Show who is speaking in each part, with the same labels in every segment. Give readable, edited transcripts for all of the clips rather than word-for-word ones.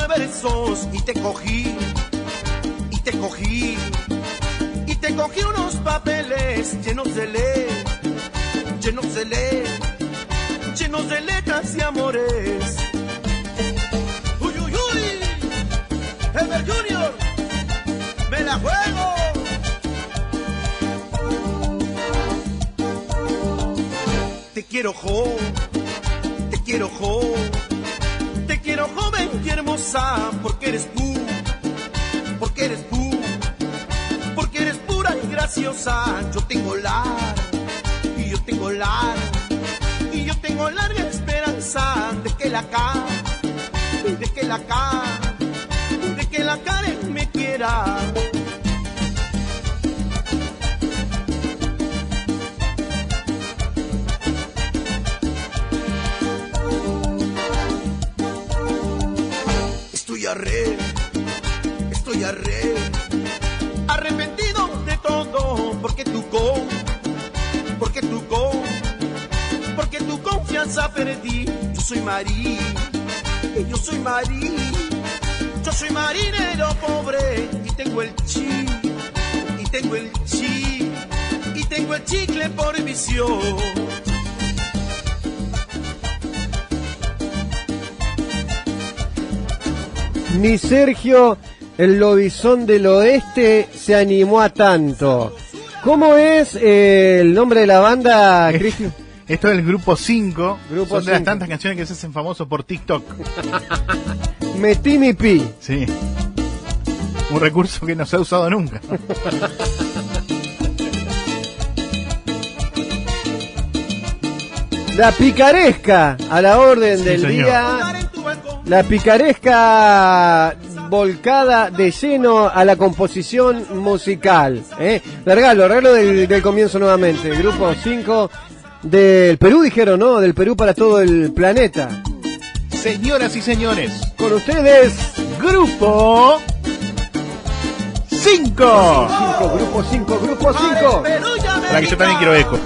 Speaker 1: versos y te cogí, y te cogí, y te cogí unos papeles llenos de llenos de llenos de letras y amores. Uy, uy, uy, Ever Junior, me la juego. Te quiero te quiero te quiero joven y hermosa, porque eres tú, porque eres tú, porque eres pura y graciosa. Yo tengo y yo tengo y yo tengo larga esperanza de que la Karen me quiera. Estoy arrepentido de todo, porque tu confianza perdí. Yo soy marinero pobre, y tengo el chicle por visión.
Speaker 2: Ni Sergio, el lobizón del oeste, se animó a tanto. ¿Cómo es el nombre de la banda, Cristian?
Speaker 3: Esto es el Grupo 5.
Speaker 2: Son
Speaker 3: de las tantas canciones que se hacen famosos por TikTok.
Speaker 2: Metí mi pi.
Speaker 3: Sí. Un recurso que no se ha usado nunca.
Speaker 2: La picaresca a la orden del
Speaker 3: señor.
Speaker 2: día. La picaresca volcada de lleno a la composición musical. Largalo del comienzo nuevamente. Grupo 5 del Perú, dijeron, ¿no? Del Perú para todo el planeta.
Speaker 3: Señoras y señores,
Speaker 2: con ustedes,
Speaker 3: Grupo 5.
Speaker 2: Grupo 5.
Speaker 3: Para que yo también quiero eco.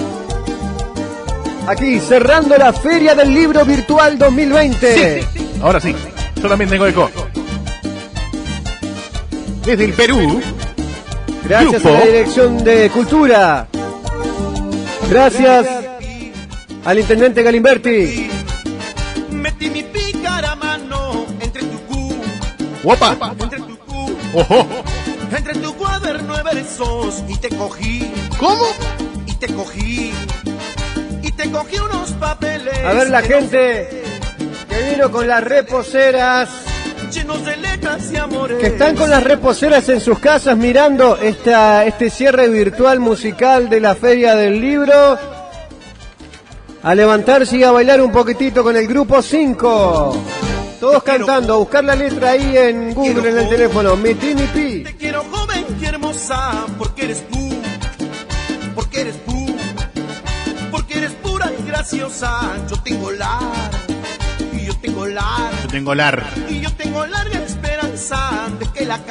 Speaker 2: Aquí, cerrando la Feria del Libro Virtual 2020.
Speaker 3: Sí. Ahora sí, yo también tengo eco. Desde el Perú.
Speaker 2: Gracias a la Dirección de Cultura. Gracias al Intendente Galimberti.
Speaker 1: Metí mi pícara mano entre tu
Speaker 3: ¡Guapa!
Speaker 1: Entre tu
Speaker 3: ¡Ojo!
Speaker 1: Entre tu cuaderno de versos y te cogí.
Speaker 3: ¿Cómo?
Speaker 1: Y te cogí unos papeles.
Speaker 2: A ver la gente que vino con las reposeras,
Speaker 1: llenos de letras y amores,
Speaker 2: que están con las reposeras en sus casas mirando este cierre virtual musical de la Feria del Libro, a levantarse y a bailar un poquitito con el Grupo 5. Todos cantando, a buscar la letra ahí en Google, en el teléfono. Metí mi pi.
Speaker 1: Te quiero joven y hermosa, porque eres tú, porque eres tú, porque eres pura y graciosa. Yo tengo y yo tengo y yo tengo larga esperanza de que la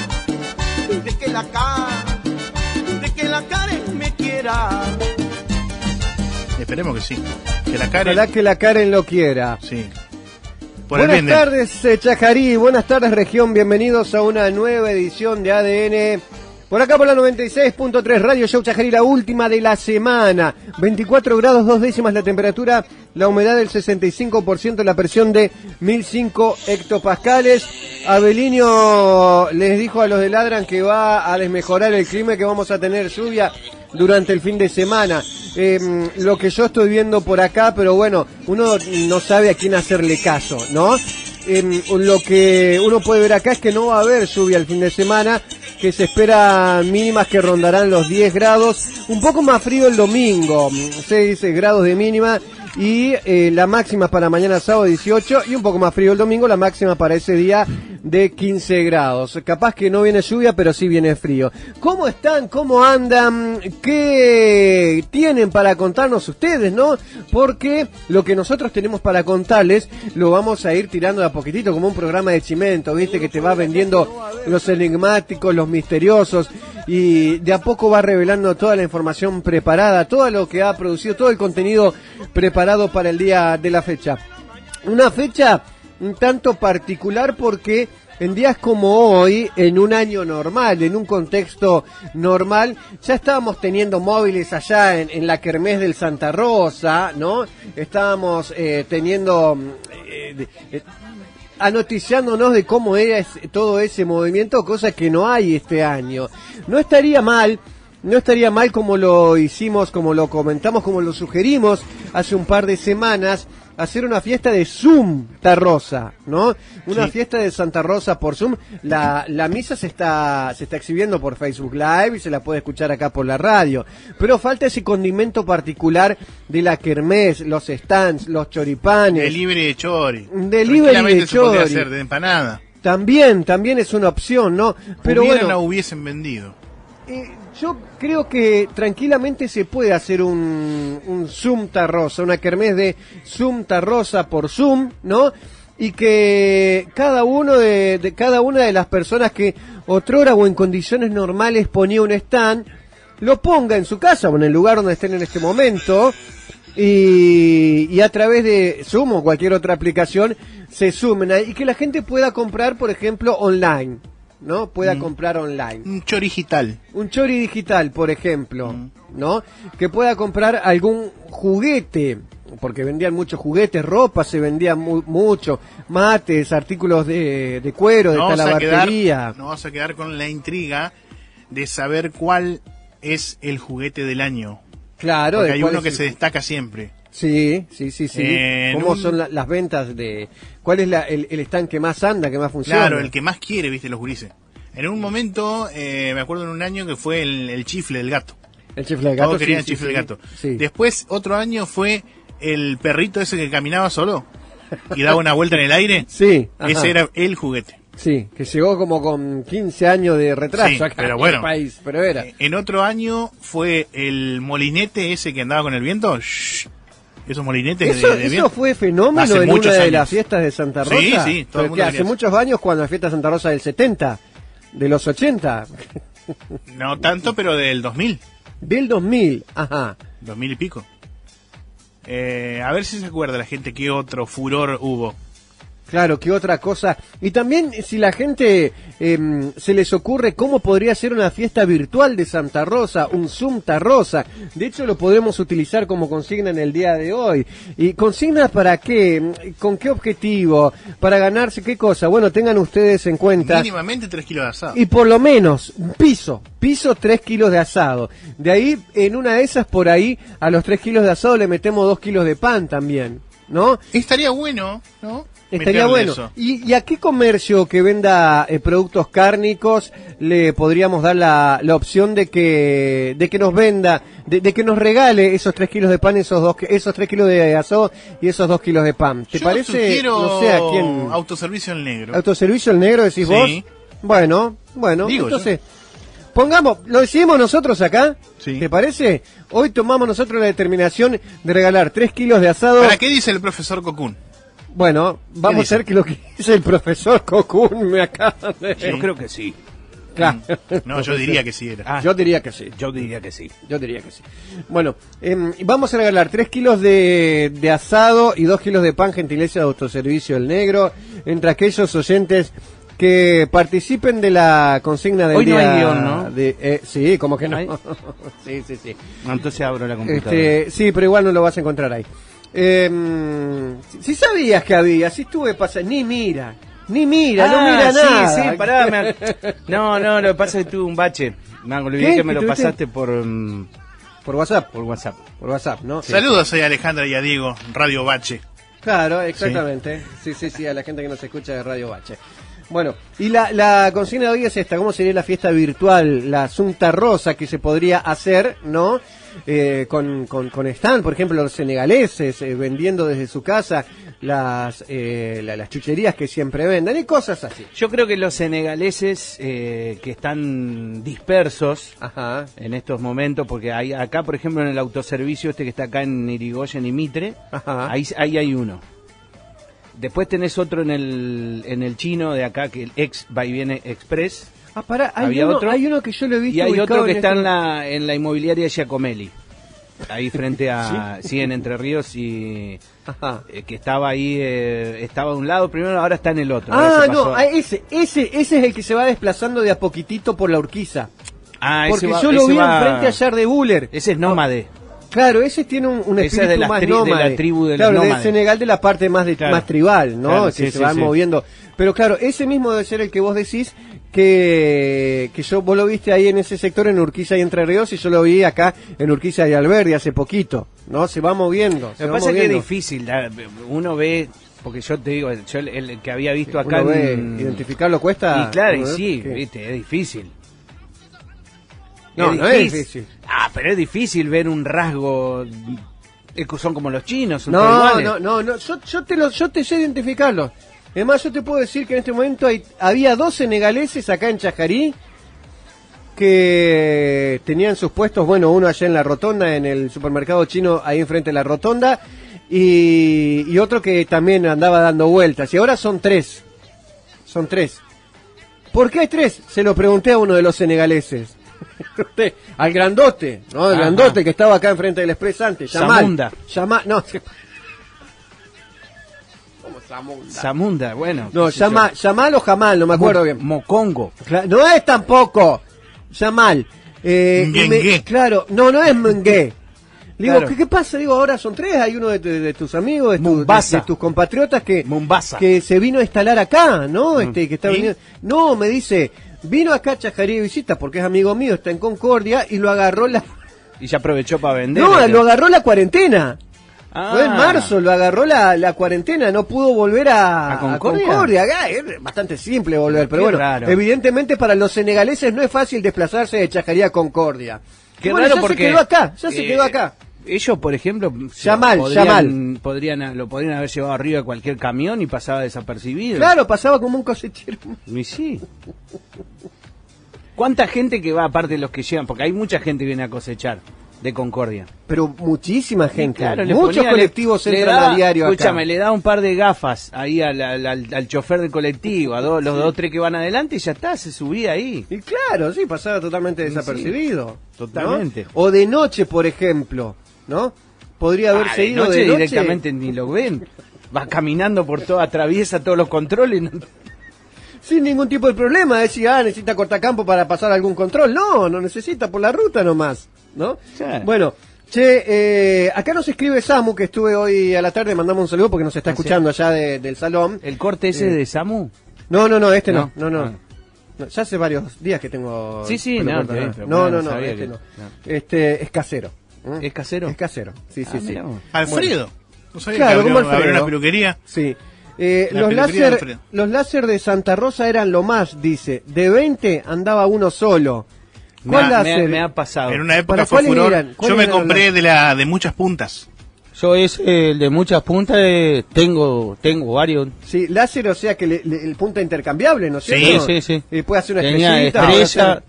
Speaker 1: Karen me quiera.
Speaker 3: Esperemos que sí. Que la Karen.
Speaker 2: Ojalá que la Karen lo quiera.
Speaker 3: Sí.
Speaker 2: Buenas tardes, Chajarí. Buenas tardes, región. Bienvenidos a una nueva edición de ADN. Por acá por la 96.3 Radio Show Chajarí, la última de la semana. 24 grados 2 décimas la temperatura, la humedad del 65%, la presión de 1005 hectopascales. Abelinho les dijo a los de Ladran que va a desmejorar el clima y que vamos a tener lluvia durante el fin de semana. Lo que yo estoy viendo por acá, pero bueno, uno no sabe a quién hacerle caso, ¿no? Lo que uno puede ver acá es que no va a haber lluvia el fin de semana, que se espera mínimas que rondarán los 10 grados, un poco más frío el domingo, 6 grados de mínima, y la máxima para mañana sábado 18, y un poco más frío el domingo, la máxima para ese día de 15 grados. Capaz que no viene lluvia, pero sí viene frío. ¿Cómo están? ¿Cómo andan? ¿Qué tienen para contarnos ustedes, no? Porque lo que nosotros tenemos para contarles lo vamos a ir tirando de a poquitito, como un programa de Chimento, ¿viste? Que te va vendiendo los enigmáticos, los misteriosos, y de a poco va revelando toda la información preparada, todo lo que ha producido, todo el contenido preparado para el día de la fecha. Una fecha un tanto particular porque en días como hoy, en un año normal, en un contexto normal, ya estábamos teniendo móviles allá en la kermés del Santa Rosa, ¿no? Estábamos anoticiándonos de cómo era todo ese movimiento, cosa que no hay este año. No estaría mal como lo hicimos, como lo comentamos, como lo sugerimos hace un par de semanas, hacer una fiesta de Santa Rosa, ¿no? Una fiesta de Santa Rosa por Zoom. La misa se está exhibiendo por Facebook Live y se la puede escuchar acá por la radio. Pero falta ese condimento particular de la kermés, los stands, los choripanes.
Speaker 3: Delivery de chori.
Speaker 2: Delivery de chori.
Speaker 3: Podría hacer de empanada.
Speaker 2: También es una opción, ¿no? Pero
Speaker 3: la hubiesen vendido.
Speaker 2: Yo creo que tranquilamente se puede hacer un Santa Rosa, una kermés de Santa Rosa por Zoom, ¿no? Y que cada una de las personas que otrora o en condiciones normales ponía un stand, lo ponga en su casa o en el lugar donde estén en este momento, y a través de Zoom o cualquier otra aplicación se sumen ahí, y que la gente pueda comprar, por ejemplo, online, ¿no? Pueda comprar online.
Speaker 3: Un chori digital.
Speaker 2: Un chori digital, por ejemplo, ¿no? Que pueda comprar algún juguete, porque vendían muchos juguetes, ropa se vendía mucho, mates, artículos de cuero, de talabartería.
Speaker 3: No vas a quedar con la intriga de saber cuál es el juguete del año.
Speaker 2: Claro.
Speaker 3: Porque hay uno que se destaca siempre.
Speaker 2: Sí. ¿Cómo son las ventas de...? ¿Cuál es el stand que más anda, que más funciona?
Speaker 3: Claro, el que más quiere, viste, los gurises. En un momento, me acuerdo en un año que fue el chifle del gato.
Speaker 2: El chifle del gato,
Speaker 3: todos querían el chifle del gato.
Speaker 2: Sí.
Speaker 3: Después, otro año fue el perrito ese que caminaba solo y daba una vuelta en el aire.
Speaker 2: Sí.
Speaker 3: Ese era el juguete.
Speaker 2: Sí, que llegó como con 15 años de retraso acá
Speaker 3: pero bueno,
Speaker 2: en el país, pero era.
Speaker 3: En otro año fue el molinete ese que andaba con el viento. Esos molinetes
Speaker 2: ¿Eso
Speaker 3: de viento.
Speaker 2: fue fenómeno
Speaker 3: hace
Speaker 2: en una de
Speaker 3: años.
Speaker 2: las fiestas de Santa Rosa?
Speaker 3: Sí, todo el mundo
Speaker 2: hace muchos años, cuando la fiesta de Santa Rosa del 70, de los 80.
Speaker 3: No tanto, pero del 2000.
Speaker 2: Del 2000, ajá.
Speaker 3: 2000 y pico. A ver si se acuerda la gente qué otro furor hubo.
Speaker 2: Claro, qué otra cosa. Y también si la gente se les ocurre cómo podría ser una fiesta virtual de Santa Rosa, un Santa Rosa. De hecho lo podemos utilizar como consigna en el día de hoy. ¿Y consignas para qué? ¿Con qué objetivo? ¿Para ganarse qué cosa? Bueno, tengan ustedes en cuenta.
Speaker 3: Mínimamente 3 kilos de asado.
Speaker 2: Y por lo menos, piso 3 kilos de asado. De ahí, en una de esas, por ahí, a los 3 kilos de asado le metemos 2 kilos de pan también, ¿no?
Speaker 3: Estaría bueno, ¿no?
Speaker 2: Estaría bueno. ¿Y a qué comercio que venda productos cárnicos le podríamos dar la opción de que nos venda, de que nos regale esos 3 kilos de pan, esos 3 kilos de asado y esos 2 kilos de pan? ¿Te parece? No sé a quién.
Speaker 3: Autoservicio El Negro.
Speaker 2: ¿Autoservicio El Negro decís vos? Bueno, digo, entonces, pongamos, lo decidimos nosotros acá,
Speaker 3: sí.
Speaker 2: ¿Te parece? Hoy tomamos nosotros la determinación de regalar 3 kilos de asado.
Speaker 3: ¿Para qué dice el profesor Cocún?
Speaker 2: Bueno, vamos a ver que lo que dice el profesor Cocún me acaba de...
Speaker 4: Yo creo que sí.
Speaker 2: Claro.
Speaker 3: No, yo diría que sí era.
Speaker 2: Yo diría que sí.
Speaker 4: Yo diría que sí.
Speaker 2: Bueno, vamos a regalar 3 kilos de asado y 2 kilos de pan, gentileza de Autoservicio El Negro, entre aquellos oyentes que participen de la consigna del
Speaker 4: Hoy
Speaker 2: día.
Speaker 4: No hay guión, ¿no?
Speaker 2: Sí, como que no. Sí.
Speaker 4: Entonces abro la computadora.
Speaker 2: Sí, pero igual no lo vas a encontrar ahí. Si sabías que había, si estuve pasando, ni mira, no mira nada.
Speaker 4: Sí, pará. No, lo que pasa es que tuve un bache. Me olvidé que me lo pasaste por
Speaker 2: WhatsApp.
Speaker 4: Por
Speaker 2: WhatsApp, ¿no?
Speaker 3: Saludos a Alejandra y a Diego, Radio Bache.
Speaker 2: Claro, exactamente. Sí, a la gente que nos escucha de Radio Bache. Bueno, y la consigna de hoy es esta: ¿cómo sería la fiesta virtual, la Santa Rosa que se podría hacer, ¿no? Con stand, por ejemplo, los senegaleses vendiendo desde su casa las chucherías que siempre venden y cosas así.
Speaker 4: Yo creo que los senegaleses que están dispersos en estos momentos, porque hay acá, por ejemplo, en el autoservicio que está acá en Irigoyen y Mitre, ahí hay uno. Después tenés otro en el chino de acá, que el ex Va y Viene Express.
Speaker 2: Hay uno que yo lo he visto.
Speaker 4: Y hay otro que está en la inmobiliaria de Giacomelli. ahí frente a, ¿sí? En Entre Ríos y que estaba ahí, estaba de un lado primero, ahora está en el otro.
Speaker 2: No, ese es el que se va desplazando de a poquitito por la Urquiza. Porque yo lo vi enfrente ayer de Buller.
Speaker 4: Ese es nómade.
Speaker 2: Claro, ese tiene un espíritu
Speaker 4: es
Speaker 2: más nómade.
Speaker 4: De la tribu de
Speaker 2: claro,
Speaker 4: los nómades.
Speaker 2: del Senegal, de la parte más tribal, ¿no?
Speaker 4: Claro,
Speaker 2: que se van moviendo. Pero claro, ese mismo debe ser el que vos decís que vos lo viste ahí en ese sector, en Urquiza y Entre Ríos, y yo lo vi acá en Urquiza y Alberdi hace poquito, ¿no? Se va moviendo.
Speaker 4: Lo que pasa es que es difícil, uno ve, porque yo te digo, yo el que había visto acá
Speaker 2: identificarlo cuesta.
Speaker 4: Y claro, y sí, viste, es difícil.
Speaker 2: No es difícil.
Speaker 4: Pero es difícil ver un rasgo. Son como los chinos.
Speaker 2: No. Yo te sé identificarlos. Además, yo te puedo decir que en este momento había 2 senegaleses acá en Chajarí que tenían sus puestos. Bueno, uno allá en la rotonda, en el supermercado chino, ahí enfrente de la rotonda, y otro que también andaba dando vueltas. Y ahora son 3. Son 3. ¿Por qué hay 3? Se lo pregunté a uno de los senegaleses. Al grandote, ¿no? El grandote que estaba acá enfrente del Express antes.
Speaker 4: Samunda.
Speaker 2: No.
Speaker 4: ¿Cómo Samunda, bueno.
Speaker 2: No, Yamal o Jamal, no me acuerdo bien.
Speaker 4: Mocongo.
Speaker 2: No es tampoco. Yamal. Claro, no es Mengue. Digo, ¿qué pasa? Digo, ahora son 3, hay uno de tus amigos, de tus compatriotas que se vino a instalar acá, ¿no? Que está viniendo. No, me dice, vino acá a Chajarí de visita porque es amigo mío, está en Concordia, y lo agarró
Speaker 4: y se aprovechó para vender.
Speaker 2: No, lo agarró la cuarentena. Fue en marzo, lo agarró la cuarentena, no pudo volver a Concordia. Es bastante simple volver, pero bueno, evidentemente para los senegaleses no es fácil desplazarse de Chajarí a Concordia.
Speaker 4: Qué raro porque
Speaker 2: se quedó acá.
Speaker 4: Ellos, por ejemplo,
Speaker 2: Yamal.
Speaker 4: Lo podrían haber llevado arriba de cualquier camión y pasaba desapercibido.
Speaker 2: Claro, pasaba como un cosechero.
Speaker 4: Y sí. ¿Cuánta gente que va, aparte de los que llegan? Porque hay mucha gente que viene a cosechar de Concordia.
Speaker 2: Pero muchísima gente.
Speaker 4: Claro,
Speaker 2: muchos colectivos entran a diario acá.
Speaker 4: Escúchame, le da un par de gafas ahí al chofer del colectivo, a los 2 o 3 que van adelante, y ya está, se subía ahí.
Speaker 2: Y claro, sí, pasaba totalmente desapercibido.
Speaker 4: Sí, totalmente.
Speaker 2: ¿No? O de noche, por ejemplo, ¿no? Podría haberse ido de noche.
Speaker 4: Directamente ni lo ven. Va caminando por atraviesa todos los controles.
Speaker 2: Sin ningún tipo de problema. Decía, necesita cortacampo para pasar algún control. No necesita, por la ruta nomás, ¿no? Sí. Bueno, acá nos escribe Samu, que estuve hoy a la tarde, mandamos un saludo porque nos está escuchando allá del salón.
Speaker 4: ¿El corte ese de Samu?
Speaker 2: No, este no. Ya hace varios días que tengo...
Speaker 4: Sí,
Speaker 2: no, este no. Es casero.
Speaker 4: ¿Es casero?
Speaker 2: Es casero, sí.
Speaker 3: Alfredo.
Speaker 2: ¿No sabía claro, que
Speaker 3: había una peluquería?
Speaker 2: Sí. Los láser de Santa Rosa eran lo más, dice. De 20 andaba uno solo.
Speaker 4: ¿Cuál láser? Me ha pasado.
Speaker 3: En una época fue furor. Yo me compré de muchas puntas.
Speaker 4: Yo el de muchas puntas tengo varios.
Speaker 2: Sí, láser, o sea que el punta intercambiable, ¿no es cierto?
Speaker 4: Sí.
Speaker 2: Y puede hacer una
Speaker 4: tenía estrella,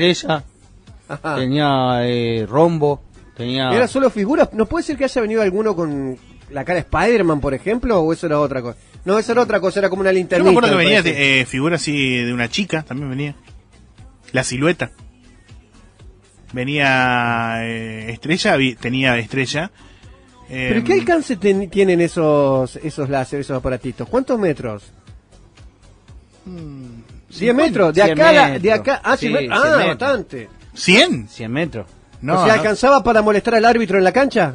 Speaker 4: tenía rombo,
Speaker 2: ¿Era solo figuras? ¿No puede ser que haya venido alguno con la cara de Spider-Man, por ejemplo, o eso era otra cosa? No, eso era otra cosa, era como una linternita.
Speaker 3: Yo me acuerdo que venía figuras así de una chica, también venía. La silueta. Venía tenía estrella.
Speaker 2: ¿Pero qué alcance tienen esos láser, esos aparatitos? ¿Cuántos metros? 100 metros. De acá. 100 metros. Bastante.
Speaker 3: ¿100?
Speaker 4: 100 metros.
Speaker 2: No, o sea, ¿alcanzaba para molestar al árbitro en la cancha?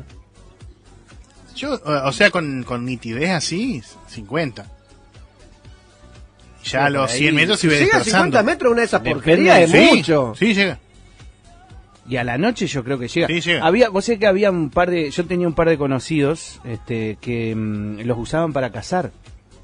Speaker 3: O sea, con nitidez así, 50. Ya a los 100 metros se iba
Speaker 2: llega a 50 metros una de esas porquerías, es mucho.
Speaker 3: Sí, llega.
Speaker 4: Y a la noche yo creo que llega.
Speaker 3: Sí, llega.
Speaker 4: Vos sé que había yo tenía un par de conocidos que los usaban para cazar.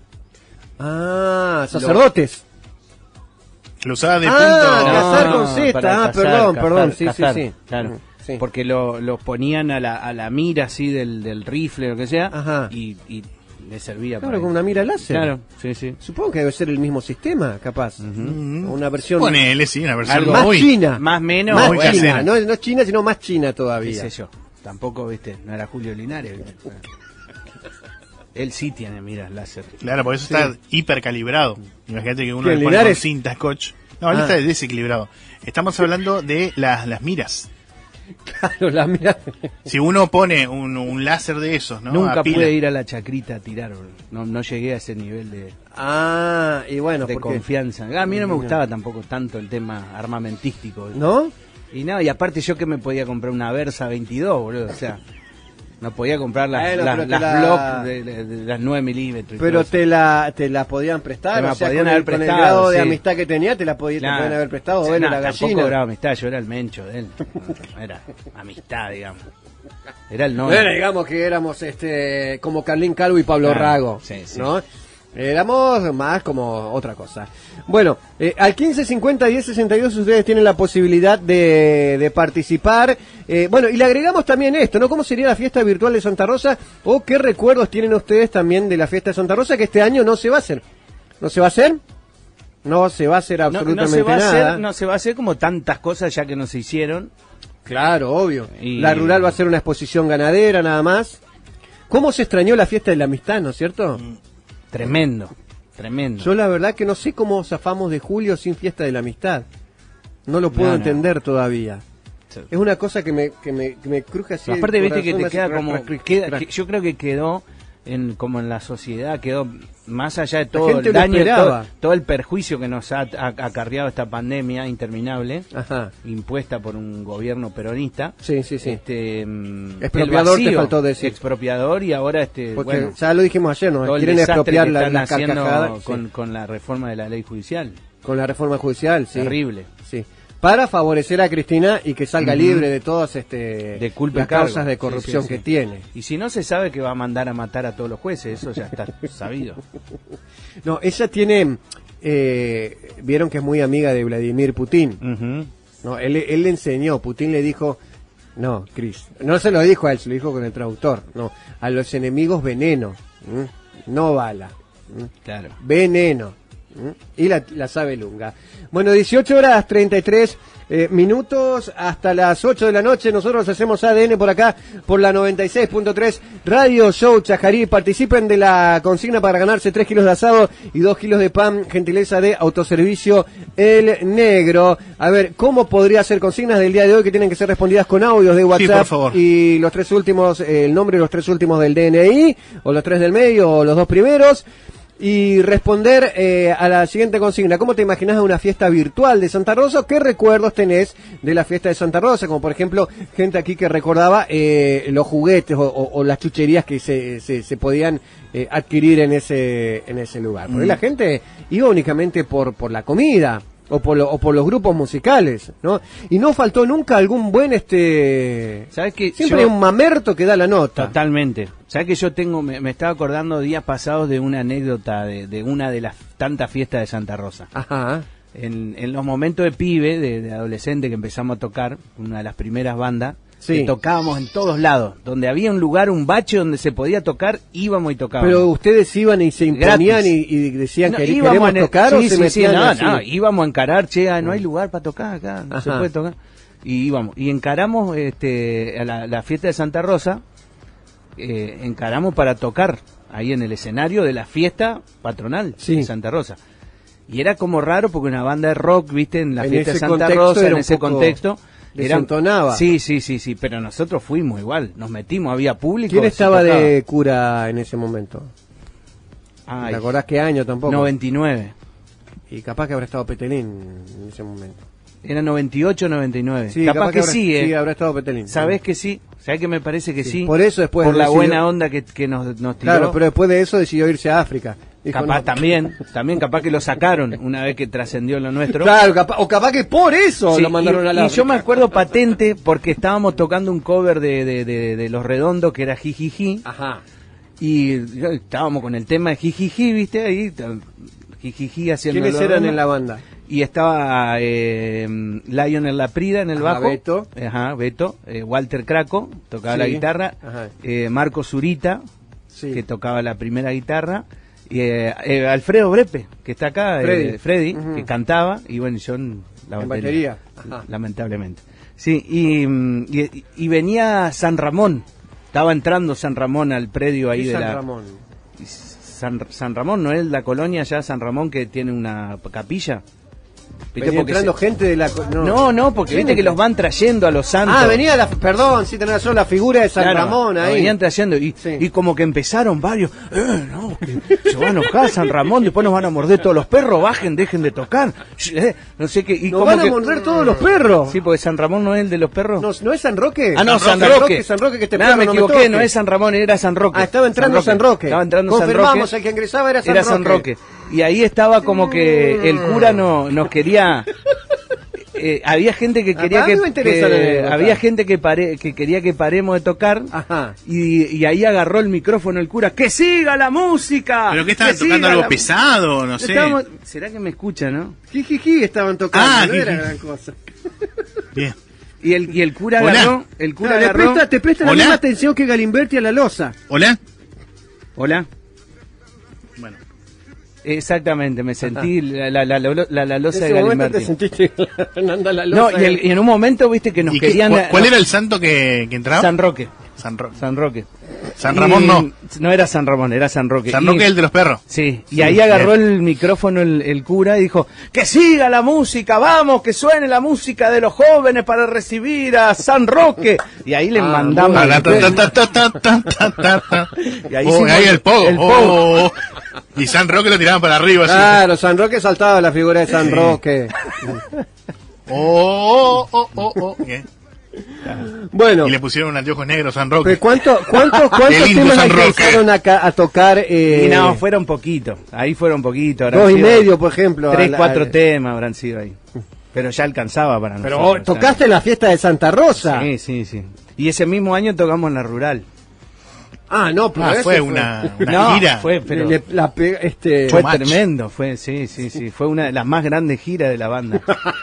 Speaker 2: Sacerdotes.
Speaker 3: Lo usaba de punto.
Speaker 2: Cazar con Z. Perdón. Sí.
Speaker 4: Claro. Sí. Porque los ponían a la mira así del rifle o lo que sea. Y le servía.
Speaker 2: Claro, con una mira láser.
Speaker 4: Claro, sí.
Speaker 2: Supongo que debe ser el mismo sistema, capaz. Una versión.
Speaker 3: Ponele, sí, una versión
Speaker 2: más china.
Speaker 4: Más menos.
Speaker 2: Más china. No es china, sino más china todavía.
Speaker 4: ¿Qué sé yo? Tampoco, viste, no era Julio Linares. Él sí tiene miras láser.
Speaker 3: Claro, por eso está hipercalibrado. Imagínate que uno le pone con cinta scotch. No, él está desequilibrado. Estamos hablando de las miras.
Speaker 2: Claro, la mira.
Speaker 3: Si uno pone un láser de esos, ¿no?
Speaker 4: Nunca pude ir a la Chacrita a tirar, no llegué a ese nivel de
Speaker 2: y bueno,
Speaker 4: de confianza. A mí no me gustaba tampoco tanto el tema armamentístico.
Speaker 2: ¿No?
Speaker 4: Y no, y aparte yo que me podía comprar una Versa 22, boludo, o sea, no podía comprar las Glock de las 9 milímetros.
Speaker 2: Pero te la podían prestar, o sea,
Speaker 4: podían haber
Speaker 2: con
Speaker 4: prestado,
Speaker 2: el grado de
Speaker 4: sí.
Speaker 2: amistad que tenía, te podían haber prestado,
Speaker 4: Sí,
Speaker 2: la gallina.
Speaker 4: Tampoco grado de amistad, yo era el mencho de él, no era amistad, digamos. Era el novio.
Speaker 2: Era, digamos que éramos como Carlín Calvo y Pablo Rago,
Speaker 4: sí.
Speaker 2: ¿no? Éramos más como otra cosa. Bueno, al 1550-1062 ustedes tienen la posibilidad de participar. Bueno, y le agregamos también esto, ¿no? ¿Cómo sería la fiesta virtual de Santa Rosa? ¿O qué recuerdos tienen ustedes también de la fiesta de Santa Rosa? Que este año no se va a hacer. ¿No se va a hacer? No se va a hacer absolutamente nada.
Speaker 4: No se va a hacer como tantas cosas ya que no se hicieron.
Speaker 2: Claro, obvio. La rural va a ser una exposición ganadera nada más. ¿Cómo se extrañó la fiesta de la amistad, no es cierto?
Speaker 4: Tremendo.
Speaker 2: Yo la verdad que no sé cómo zafamos de julio sin fiesta de la amistad. No lo puedo entender todavía. Sí. Es una cosa que me cruje así.
Speaker 4: Aparte, viste que te queda como... yo creo que quedó como en la sociedad, quedó más allá de todo el daño, todo el perjuicio que nos ha acarreado esta pandemia interminable, impuesta por un gobierno peronista.
Speaker 2: Sí.
Speaker 4: Expropiador,
Speaker 2: te faltó decir.
Speaker 4: Expropiador, y ahora
Speaker 2: bueno, ya lo dijimos ayer, ¿no? Quieren expropiar las carcajadas
Speaker 4: con la reforma de la ley judicial.
Speaker 2: Con la reforma judicial, sí.
Speaker 4: Terrible.
Speaker 2: Sí. Para favorecer a Cristina y que salga libre de todas
Speaker 4: de culpa
Speaker 2: las causas de corrupción que tiene.
Speaker 4: Y si no, se sabe que va a mandar a matar a todos los jueces, eso ya está sabido.
Speaker 2: No, ella tiene, vieron que es muy amiga de Vladimir Putin. No, él le enseñó, Putin le dijo, no, Cris, no se lo dijo a él, se lo dijo con el traductor, no, a los enemigos veneno, no bala,
Speaker 4: claro,
Speaker 2: veneno. Y la sabe lunga. Bueno, 18:33 minutos hasta las 8 de la noche. Nosotros hacemos ADN por acá, por la 96.3 Radio Show Chajarí. Participen de la consigna para ganarse 3 kilos de asado y 2 kilos de pan, gentileza de Autoservicio El Negro. A ver, ¿cómo podría ser consignas del día de hoy que tienen que ser respondidas con audios de WhatsApp?
Speaker 3: Sí, por favor.
Speaker 2: Y los 3 últimos, el nombre y los 3 últimos del DNI, o los 3 del medio, o los 2 primeros. Y responder a la siguiente consigna: ¿cómo te imaginas una fiesta virtual de Santa Rosa? ¿Qué recuerdos tenés de la fiesta de Santa Rosa? Como por ejemplo, gente aquí que recordaba los juguetes o las chucherías que se podían adquirir en ese lugar. Porque la gente iba únicamente por la comida o por los grupos musicales, ¿no? Y no faltó nunca algún buen
Speaker 4: ¿sabes qué?
Speaker 2: Siempre hay un mamerto que da la nota.
Speaker 4: Totalmente. ¿Sabes que yo me estaba acordando días pasados de una anécdota de una de las tantas fiestas de Santa Rosa?
Speaker 2: Ajá.
Speaker 4: En los momentos de pibe, de adolescente, que empezamos a tocar, una de las primeras bandas, que tocábamos en todos lados. Donde había un lugar, un bache donde se podía tocar, íbamos y tocábamos.
Speaker 2: Pero ustedes iban y se imponían y decían que queremos tocar, o se metían así.
Speaker 4: No, íbamos a encarar, no hay lugar para tocar acá, no se puede tocar. Y íbamos, y encaramos a la fiesta de Santa Rosa, encaramos para tocar ahí en el escenario de la fiesta patronal de Santa Rosa. Y era como raro porque una banda de rock, viste, en la fiesta de Santa Rosa, en ese contexto,
Speaker 2: desentonaba.
Speaker 4: Sí, pero nosotros fuimos igual, nos metimos, había público.
Speaker 2: ¿Quién estaba de cura en ese momento? ¿Te acordás qué año tampoco?
Speaker 4: 99.
Speaker 2: Y capaz que habrá estado Petelín en ese momento.
Speaker 4: Era 98, 99.
Speaker 2: Sí, capaz que sí, habrá estado Petelín.
Speaker 4: ¿Sabés que sí? ¿Sabés que me parece que sí?
Speaker 2: Por eso después...
Speaker 4: Por la buena onda que nos tiró.
Speaker 2: Claro, pero después de eso decidió irse a África. Dijo,
Speaker 4: capaz también capaz que lo sacaron una vez que trascendió lo nuestro.
Speaker 2: Claro, capaz que por eso lo mandaron a la África.
Speaker 4: Y yo me acuerdo patente porque estábamos tocando un cover de Los Redondos que era Jijiji.
Speaker 2: Ajá.
Speaker 4: Y estábamos con el tema de Jijiji, ¿viste? Ahí Jijiji haciendo.
Speaker 2: ¿Quiénes eran en la banda?
Speaker 4: Y estaba Lionel Laprida en el bajo.
Speaker 2: Beto.
Speaker 4: Walter Craco tocaba la guitarra. Marco Zurita, que tocaba la primera guitarra. Alfredo Brepe, que está acá, Freddy, que cantaba. Y bueno, yo en la batería. Lamentablemente. Sí, y venía San Ramón. Estaba entrando San Ramón al predio ahí de
Speaker 2: San Ramón?
Speaker 4: San Ramón, ¿no es la colonia ya San Ramón que tiene una capilla?
Speaker 2: ¿Venía entrando gente de la...
Speaker 4: No, porque viste que los van trayendo a los santos.
Speaker 2: Ah, venía perdón, sí, tenés razón, la figura de San Ramón ahí.
Speaker 4: Venían trayendo y como que empezaron varios, no, que se van a enojar San Ramón, después nos van a morder todos los perros, dejen de tocar, no sé qué. Y
Speaker 2: nos van a morder todos los perros.
Speaker 4: Sí, porque San Ramón no es el de los perros.
Speaker 2: ¿No es San Roque?
Speaker 4: Ah, no, San Roque.
Speaker 2: San Roque, que este
Speaker 4: me equivoqué, no es San Ramón, era San Roque.
Speaker 2: Ah, estaba entrando San Roque.
Speaker 4: Confirmamos,
Speaker 2: el que ingresaba era
Speaker 4: San Roque. Y ahí estaba como que el cura nos quería... había gente que quería que quería que paremos de tocar. Ajá. Y ahí agarró el micrófono el cura, ¡que siga la música!
Speaker 3: ¿Pero qué estaban tocando? ¿Algo pesado? No sé.
Speaker 4: ¿Será que me escucha, no?
Speaker 2: Jijiji estaban tocando, no era gran cosa.
Speaker 3: Bien.
Speaker 4: Y el cura agarró,
Speaker 2: te presta la misma atención que Galimberti a la loza.
Speaker 3: ¿Hola?
Speaker 2: Bueno.
Speaker 4: Exactamente, me sentí la loza de
Speaker 2: Galimberti. Te sentiste la loza.
Speaker 4: No, y en un momento viste que nos querían...
Speaker 3: ¿Cuál era el santo que entraba?
Speaker 4: San Roque. San Ramón no. No era San Ramón, era San Roque.
Speaker 3: San Roque es el de los perros.
Speaker 4: Sí, y ahí agarró el micrófono el cura y dijo, ¡que siga la música! ¡Vamos, que suene la música de los jóvenes para recibir a San Roque! Y ahí le mandamos...
Speaker 3: Y ahí el pogo. Y San Roque lo tiraban para arriba.
Speaker 2: Claro, San Roque saltaba la figura de San Roque.
Speaker 3: Bien.
Speaker 2: Bueno.
Speaker 3: Y le pusieron un anteojos negros San Roque.
Speaker 2: ¿Cuántos temas alcanzaron a tocar?
Speaker 4: Y no, fueron poquitos. Ahí fueron poquitos.
Speaker 2: 2,5, por ejemplo.
Speaker 4: 3, 4 temas habrán sido ahí. Pero ya alcanzaba para nosotros.
Speaker 2: Pero tocaste en la fiesta de Santa Rosa.
Speaker 4: Sí. Y ese mismo año tocamos en la Rural.
Speaker 2: Ah, no, pero
Speaker 3: fue una gira.
Speaker 4: Fue tremendo, sí. Fue una de las más grandes giras de la banda.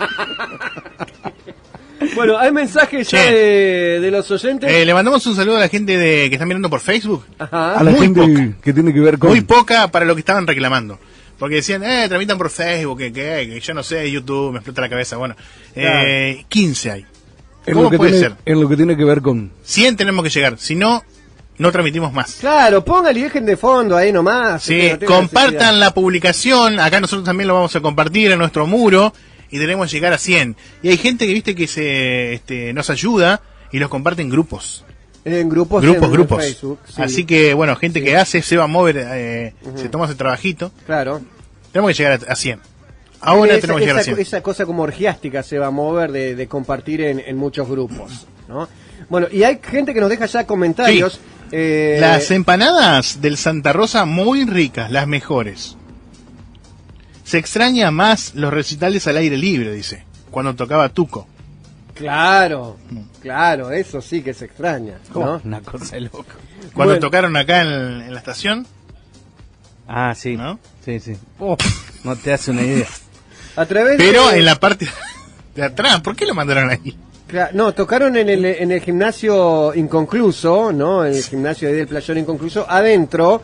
Speaker 2: Bueno, hay mensajes ya de los oyentes.
Speaker 3: Le mandamos un saludo a la gente que está mirando por Facebook.
Speaker 2: Ajá.
Speaker 4: A la gente que tiene que ver con...
Speaker 3: Muy poca para lo que estaban reclamando. Porque decían, transmitan por Facebook, que yo no sé, YouTube, me explota la cabeza. Bueno, claro. 15 hay. ¿Cómo puede ser?
Speaker 4: En lo que tiene que ver con...
Speaker 3: 100 tenemos que llegar, si no, no transmitimos más.
Speaker 2: Claro, póngale y dejen de fondo ahí nomás.
Speaker 3: Sí, no compartan la publicación, acá nosotros también lo vamos a compartir en nuestro muro. Y tenemos que llegar a 100. Y hay gente que viste que nos ayuda y los comparte en grupos.
Speaker 2: En grupos.
Speaker 3: Facebook, sí. Así que, bueno, gente que se va a mover, se toma ese trabajito.
Speaker 2: Claro.
Speaker 3: Tenemos que llegar a 100. Ahora tenemos que llegar a 100.
Speaker 2: Esa cosa como orgiástica se va a mover de compartir en muchos grupos, ¿no? Bueno, y hay gente que nos deja ya comentarios.
Speaker 3: Sí. Las empanadas del Santa Rosa muy ricas, las mejores. Se extraña más los recitales al aire libre, dice, cuando tocaba Tuco.
Speaker 2: Claro, eso sí que se extraña, ¿no?
Speaker 4: Una cosa loca.
Speaker 3: Cuando tocaron acá en la estación.
Speaker 4: Ah, sí. ¿No? Sí. No te hace una idea.
Speaker 3: Pero en la parte de atrás, ¿por qué lo mandaron ahí?
Speaker 2: No, tocaron en el gimnasio inconcluso, ¿no? En el gimnasio del Playón inconcluso, adentro...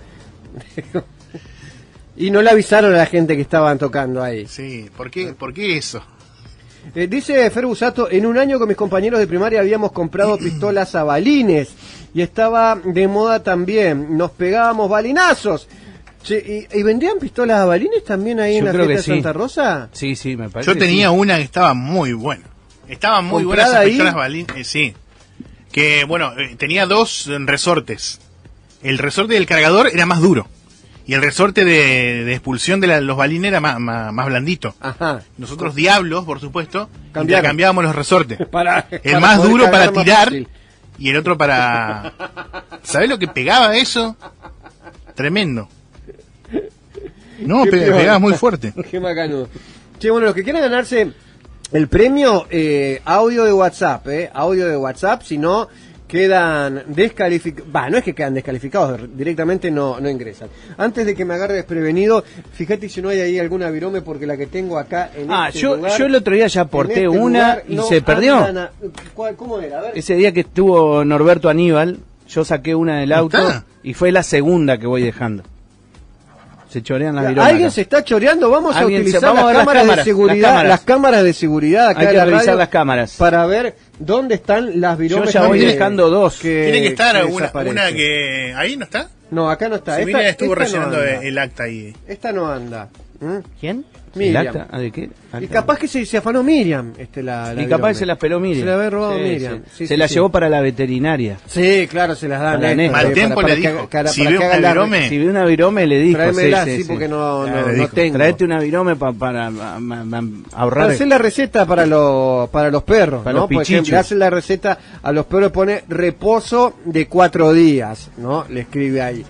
Speaker 2: Y no le avisaron a la gente que estaban tocando ahí.
Speaker 3: Sí, ¿por qué eso?
Speaker 2: Dice Fer Busato, en un año con mis compañeros de primaria habíamos comprado pistolas a balines. Y estaba de moda también. Nos pegábamos balinazos. Che, ¿y vendían pistolas a balines también ahí en la fiesta de Santa Rosa?
Speaker 4: Sí, me parece.
Speaker 3: Yo tenía una que estaba muy buena. Estaban muy buenas esas pistolas balines, sí. Que, bueno, tenía 2 resortes. El resorte del cargador era más duro. Y el resorte de expulsión de los balines era más blandito. Ajá. Nosotros, diablos, por supuesto, cambiábamos los resortes. El más duro para tirar y el otro para... ¿Sabés lo que pegaba eso? Tremendo. No, pegaba muy fuerte.
Speaker 2: Qué bacanudo. Che, bueno, los que quieran ganarse el premio, audio de WhatsApp, si no... quedan descalificados, no es que quedan descalificados, directamente no ingresan. Antes de que me agarre desprevenido, fíjate si no hay ahí alguna virome, porque la que tengo acá en lugar,
Speaker 4: yo el otro día ya aporté una y se perdió.
Speaker 2: ¿Cómo era? A ver.
Speaker 4: Ese día que estuvo Norberto Aníbal, yo saqué una del auto y fue la segunda que voy dejando. Se chorean las viromas.
Speaker 2: Alguien se está choreando, vamos a utilizar las cámaras de seguridad. Las cámaras de seguridad acá.
Speaker 4: Hay que revisar las cámaras
Speaker 2: para ver dónde están las viromas.
Speaker 4: Yo ya voy dejando 2.
Speaker 3: Tiene que estar una que... ¿Ahí no está?
Speaker 2: No, acá no está.
Speaker 3: Subina estuvo rellenando el acta ahí.
Speaker 2: Esta no anda.
Speaker 4: ¿Quién?
Speaker 2: Miriam.
Speaker 4: ¿De qué?
Speaker 2: Y capaz que se afanó Miriam.
Speaker 4: Y capaz se la peló Miriam.
Speaker 2: Se la había robado Miriam.
Speaker 4: Se la llevó para la veterinaria.
Speaker 2: Sí, claro, se las dan.
Speaker 3: Mal tiempo le dijo. Si ve
Speaker 2: Tráemela, porque no tengo.
Speaker 4: Traete una virome para ahorrar.
Speaker 2: Hacer la receta para los perros,
Speaker 4: para
Speaker 2: ¿no?
Speaker 4: los
Speaker 2: Por ejemplo, hacen la receta a los perros, pone reposo de 4 días, ¿no? Le escribe ahí.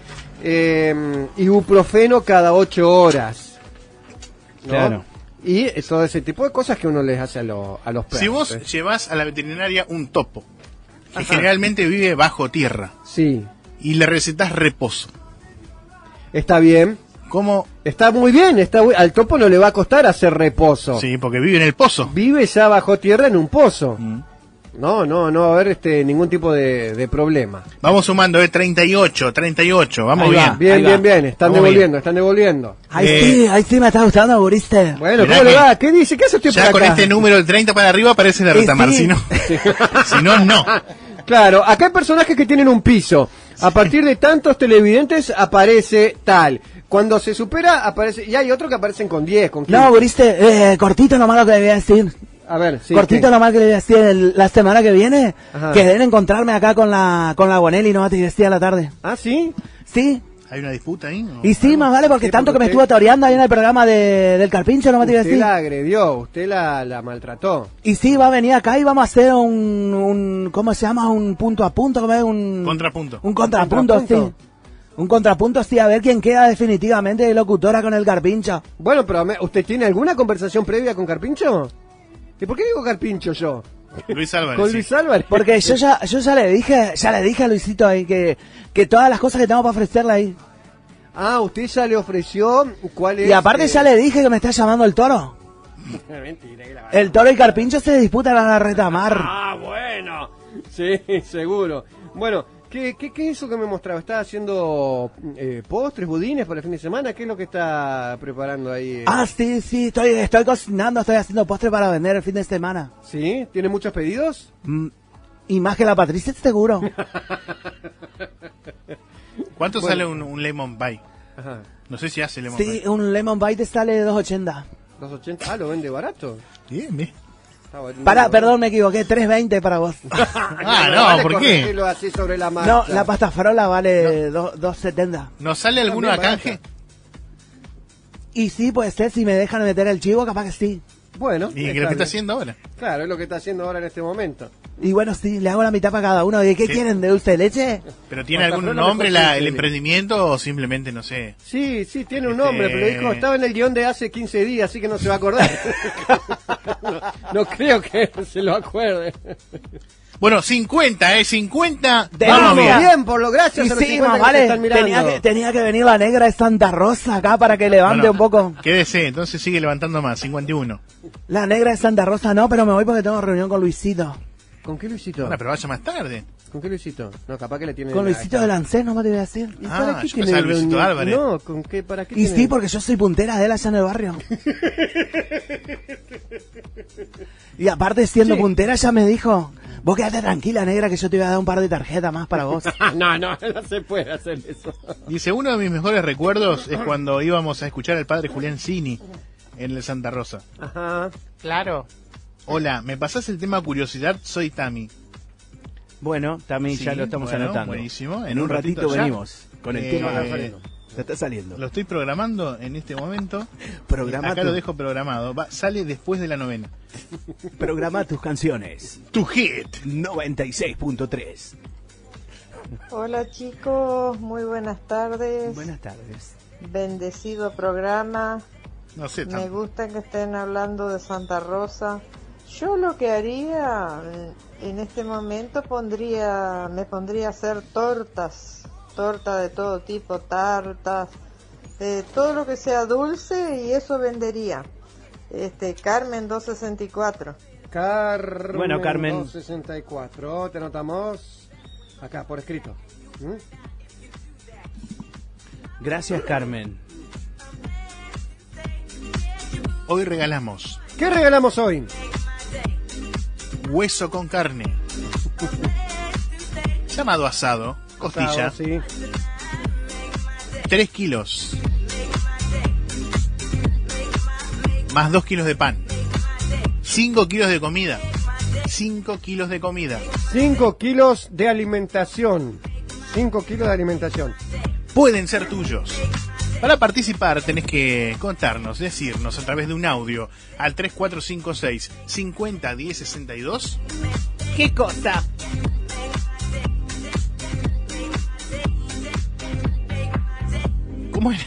Speaker 2: Ibuprofeno cada 8 horas. ¿no?
Speaker 4: Claro.
Speaker 2: Y todo ese tipo de cosas que uno les hace a los perros.
Speaker 3: Si vos llevas a la veterinaria un topo, que generalmente vive bajo tierra,
Speaker 2: sí,
Speaker 3: y le recetas reposo,
Speaker 2: está bien.
Speaker 3: ¿cómo?
Speaker 2: Está muy bien, al topo no le va a costar hacer reposo.
Speaker 3: Sí, porque vive en el pozo.
Speaker 2: Vive ya bajo tierra en un pozo. No va a haber ningún tipo de problema.
Speaker 3: Vamos sumando, 38, vamos
Speaker 2: bien. Están devolviendo.
Speaker 5: Ahí sí me está gustando, Buriste.
Speaker 2: Bueno, ¿cómo le va? ¿Qué dice? ¿Qué hace usted por acá?
Speaker 3: Ya con este número del 30 para arriba aparece de retamar, si no, no.
Speaker 2: Claro, acá hay personajes que tienen un piso. A partir de tantos televidentes aparece tal. Cuando se supera, aparece. Y hay otros que aparecen con 10, con 15.
Speaker 5: No, Buriste, cortito nomás lo que le voy a decir.
Speaker 2: A ver, sí.
Speaker 5: Cortito nomás que le voy a decir la semana que viene. Ajá. Que deben encontrarme acá con la Bonelli, no te vestía a la tarde.
Speaker 2: ¿Ah, sí?
Speaker 5: Sí.
Speaker 3: ¿Hay una disputa ahí? ¿No?
Speaker 5: Y sí, más vale, porque tanto que me estuvo toreando ahí en el programa del Carpincho, no me te
Speaker 2: Usted la agredió, usted la maltrató.
Speaker 5: Y sí, va a venir acá y vamos a hacer un ¿cómo se llama? Un punto a punto, ¿cómo es? Un
Speaker 3: contrapunto.
Speaker 5: Un contrapunto, sí. Un contrapunto, sí, a ver quién queda definitivamente de locutora con el Carpincho.
Speaker 2: Bueno, pero ¿usted tiene alguna conversación previa con Carpincho? ¿Y por qué digo Carpincho yo?
Speaker 3: Luis Álvarez.
Speaker 2: Con Luis Álvarez.
Speaker 5: Porque yo ya le dije a Luisito ahí que todas las cosas que tengo para ofrecerle ahí.
Speaker 2: Ah, usted ya le ofreció cuál es.
Speaker 5: Y aparte ya le dije que me está llamando el Toro.
Speaker 2: Mentira,
Speaker 5: el Toro y Carpincho se disputan a la retamar.
Speaker 2: Ah, bueno. Sí, seguro. Bueno, ¿qué es eso que me mostraba? ¿Está haciendo postres, budines para el fin de semana? ¿Qué es lo que está preparando ahí?
Speaker 5: Ah, sí, estoy cocinando, estoy haciendo postres para vender el fin de semana.
Speaker 2: ¿Sí? ¿Tiene muchos pedidos?
Speaker 5: Y más que la Patricia, seguro.
Speaker 3: ¿Cuánto sale un lemon pie? Ajá. No sé si hace lemon pie.
Speaker 5: Sí, un lemon pie te sale 2.80.
Speaker 2: ¿2.80? Ah, ¿lo vende barato?
Speaker 3: Bien.
Speaker 5: Perdón, me equivoqué, 3.20 para vos.
Speaker 3: No, ¿por qué?
Speaker 2: Lo así sobre la marcha.
Speaker 5: No, la pasta farola vale 2.70.
Speaker 3: ¿Nos sale alguno a canje?
Speaker 5: Y sí, puede ser, si me dejan meter el chivo, capaz que sí.
Speaker 2: Bueno.
Speaker 3: ¿Y qué es lo que está haciendo ahora?
Speaker 2: Claro, es lo que está haciendo ahora en este momento.
Speaker 5: Y bueno, sí, le hago la mitad para cada uno. ¿De qué quieren? ¿De dulce de leche?
Speaker 3: ¿Pero tiene algún nombre el emprendimiento o simplemente, no sé?
Speaker 2: Sí, tiene un nombre, pero dijo, estaba en el guión de hace 15 días, así que no se va a acordar. no creo que se lo acuerde.
Speaker 3: Bueno, 50, 50.
Speaker 2: Vamos bien, por lo gracias a los 50
Speaker 5: vale,
Speaker 2: que están mirando.
Speaker 5: Tenía que venir la negra de Santa Rosa acá para que levante un poco.
Speaker 3: Quédese, entonces sigue levantando más, 51.
Speaker 5: La negra de Santa Rosa no, pero me voy porque tengo reunión con Luisito.
Speaker 2: ¿Con qué Luisito?
Speaker 3: Bueno, pero vaya más tarde.
Speaker 2: ¿Con qué Luisito? No, capaz que le tiene...
Speaker 5: Con Luisito de Lancés, no me te voy a decir.
Speaker 2: ¿Y para qué tiene
Speaker 3: Luisito Álvarez?
Speaker 2: No, ¿con qué? ¿Para qué
Speaker 5: Y
Speaker 2: tiene?
Speaker 5: sí, porque yo soy puntera de él allá en el barrio. Y aparte, siendo puntera, ya me dijo... Vos quedate tranquila, negra, que yo te voy a dar un par de tarjetas más para vos.
Speaker 2: no se puede hacer eso.
Speaker 3: Dice, uno de mis mejores recuerdos es cuando íbamos a escuchar al padre Julián Cini en el Santa Rosa.
Speaker 2: Ajá.
Speaker 4: Claro.
Speaker 3: Hola, ¿me pasás el tema curiosidad? Soy Tami.
Speaker 4: Bueno, Tami, ya lo estamos anotando.
Speaker 3: Buenísimo.
Speaker 4: En un ratito venimos con el tema. Ya está saliendo.
Speaker 3: Lo estoy programando en este momento.
Speaker 5: Acá
Speaker 3: lo dejo programado. Sale después de la 9.
Speaker 4: Programa tus canciones.
Speaker 3: Tu hit
Speaker 4: 96.3.
Speaker 6: Hola chicos, muy buenas tardes.
Speaker 4: Buenas tardes.
Speaker 6: Bendecido programa.
Speaker 3: No sé,
Speaker 6: me gusta que estén hablando de Santa Rosa. Yo lo que haría en este momento me pondría a hacer tortas de todo tipo, tartas, todo lo que sea dulce, y eso vendería. Carmen 264.
Speaker 2: Bueno,
Speaker 4: Carmen
Speaker 2: 264. Te anotamos acá por escrito.
Speaker 4: Gracias, Carmen.
Speaker 3: Hoy regalamos.
Speaker 2: ¿Qué regalamos hoy?
Speaker 3: Hueso con carne. Llamado asado. Costilla.
Speaker 2: Asado, sí.
Speaker 3: 3 kilos. más 2 kilos de pan. 5 kilos de comida. 5 kilos de comida.
Speaker 2: 5 kilos de alimentación. 5 kilos de alimentación.
Speaker 3: Pueden ser tuyos. Para participar tenés que contarnos, decirnos a través de un audio al 3456 50 10 62.
Speaker 4: ¿Qué cosa?
Speaker 3: ¿Cómo era?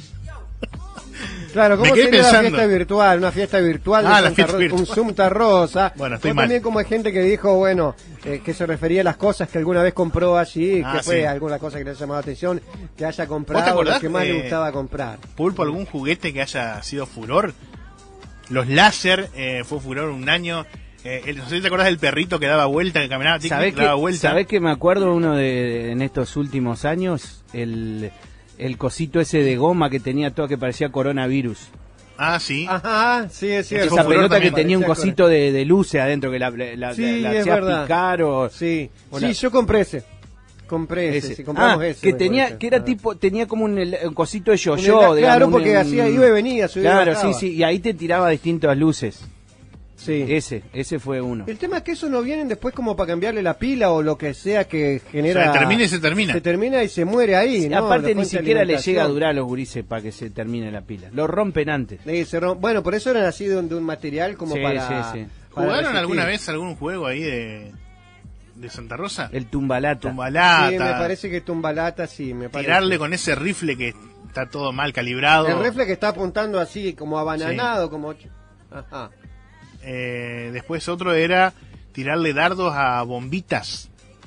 Speaker 2: Claro, ¿cómo sería la fiesta virtual? Una fiesta virtual de
Speaker 3: la fiesta virtual.
Speaker 2: Un Santa Rosa.
Speaker 3: Bueno, estoy
Speaker 2: mal. También como hay gente que dijo, bueno, que se refería a las cosas que alguna vez compró allí, que fue alguna cosa que le haya llamado la atención, que haya comprado, lo que más le gustaba comprar.
Speaker 3: Pulpo, algún juguete que haya sido furor. Los láser fue furor un año. No sé si te acordás del perrito que daba vuelta, que caminaba, daba vuelta.
Speaker 4: ¿Sabés que me acuerdo uno en estos últimos años? El cosito ese de goma que tenía todo, que parecía coronavirus.
Speaker 3: Ah, sí.
Speaker 2: Ajá, sí, es cierto.
Speaker 4: Esa pelota que tenía un cosito de luces adentro que la hacía picar o...
Speaker 2: Sí, yo compré ese. Sí, compramos ese.
Speaker 4: Que era tipo, tenía como un cosito de yo-yo.
Speaker 2: Claro, porque hacía, iba y venía, subía.
Speaker 4: Claro, sí, y ahí te tiraba distintas luces.
Speaker 2: Sí.
Speaker 4: Ese fue uno.
Speaker 2: El tema es que eso no vienen después como para cambiarle la pila o lo que sea que genera...
Speaker 3: Se termina y se termina.
Speaker 2: Se termina y se muere ahí, ¿no?
Speaker 4: Aparte ni siquiera le llega a durar a los gurises para que se termine la pila. Lo rompen antes.
Speaker 2: Bueno, por eso eran así de un material como para...
Speaker 3: Sí. ¿Jugaron alguna vez algún juego ahí de Santa Rosa?
Speaker 4: El tumbalata.
Speaker 2: Sí, me parece que tumbalata, sí, me parece.
Speaker 3: Tirarle con ese rifle que está todo mal calibrado.
Speaker 2: El rifle que está apuntando así, como abananado, como... Ajá.
Speaker 3: Después otro era tirarle dardos a bombitas.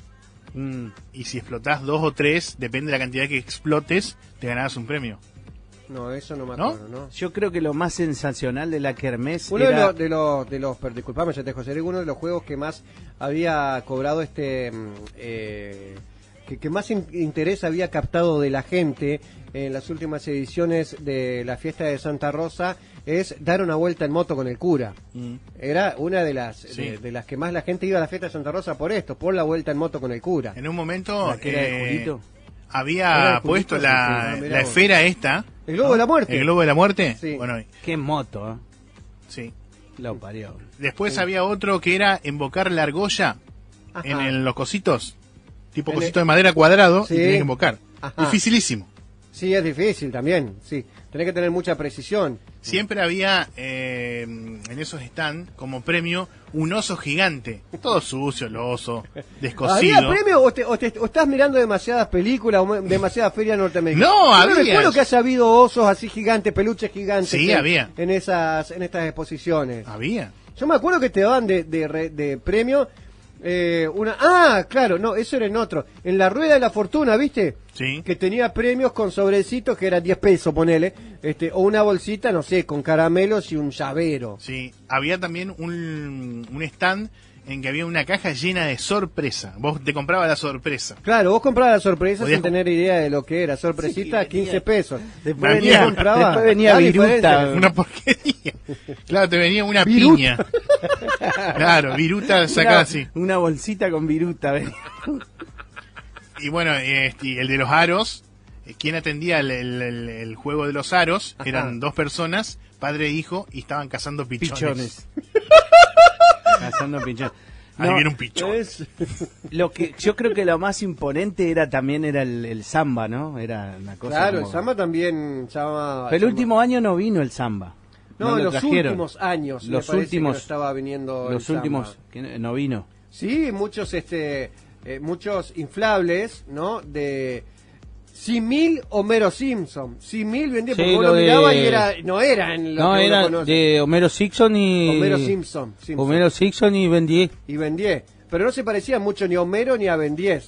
Speaker 3: Y si explotás 2 o 3, depende de la cantidad que explotes, te ganabas un premio.
Speaker 2: No, eso no me acuerdo, ¿no?
Speaker 4: Yo creo que lo más sensacional de la kermés
Speaker 2: uno era... de los disculpame, ya te José, uno de los juegos que más había cobrado que más interés había captado de la gente en las últimas ediciones de la fiesta de Santa Rosa es dar una vuelta en moto con el cura. Era una de las de las que más la gente iba a la fiesta de Santa Rosa por la vuelta en moto con el cura.
Speaker 3: En un momento
Speaker 2: había
Speaker 3: puesto la esfera esta.
Speaker 2: ¿El globo de la muerte?
Speaker 3: ¿El globo de la muerte?
Speaker 2: Sí.
Speaker 3: Bueno,
Speaker 4: qué moto,
Speaker 3: Sí.
Speaker 4: Lo parió.
Speaker 3: Después había otro que era invocar la argolla en los cositos. Tipo cosito de madera cuadrado, y tenés que invocar. Dificilísimo.
Speaker 2: Sí, es difícil también, sí. Tenés que tener mucha precisión.
Speaker 3: Siempre había en esos stands como premio un oso gigante. Todo sucio el oso, descosido.
Speaker 2: ¿Había premio o estás mirando demasiadas películas o demasiadas ferias norteamericanas?
Speaker 3: No, había.
Speaker 2: No recuerdo que haya habido osos así gigantes, peluches gigantes.
Speaker 3: Sí, había.
Speaker 2: En estas exposiciones.
Speaker 3: Había.
Speaker 2: Yo me acuerdo que te daban de premio... claro, no, eso era en otro. En la Rueda de la Fortuna, ¿viste?
Speaker 3: Sí.
Speaker 2: Que tenía premios con sobrecitos que eran 10 pesos, ponele. O una bolsita, no sé, con caramelos y un llavero.
Speaker 3: Sí, había también un stand en que había una caja llena de sorpresa. Vos te comprabas la sorpresa.
Speaker 2: Claro, vos comprabas la sorpresa sin tener idea de lo que era. Sorpresita, 15 pesos.
Speaker 4: Después venía viruta.
Speaker 3: Una porquería. Claro, te venía una piña. Claro, viruta sacada así.
Speaker 4: Una bolsita con viruta.
Speaker 3: Y bueno, y el de los aros, quien atendía el juego de los aros, eran 2 personas, padre e hijo, y estaban cazando pichones.
Speaker 4: Cazando pichones.
Speaker 3: Ahí viene un pichón.
Speaker 4: Lo que yo creo que lo más imponente era el samba, ¿no? Era una cosa.
Speaker 2: Claro, el samba también
Speaker 4: Pero el último año no vino el samba.
Speaker 2: No, los últimos años. Los últimos estaba viniendo.
Speaker 4: Los últimos que no vino.
Speaker 2: Sí, muchos muchos inflables, ¿no? De Simil Homero Simpson. Simil vendía porque uno miraba y no eran lo que uno conoce.
Speaker 4: De Homero Simpson y
Speaker 2: Homero Simpson.
Speaker 4: Homero Simpson y Ben 10.
Speaker 2: Y Ben 10. Pero no se parecía mucho ni a Homero ni a Ben 10.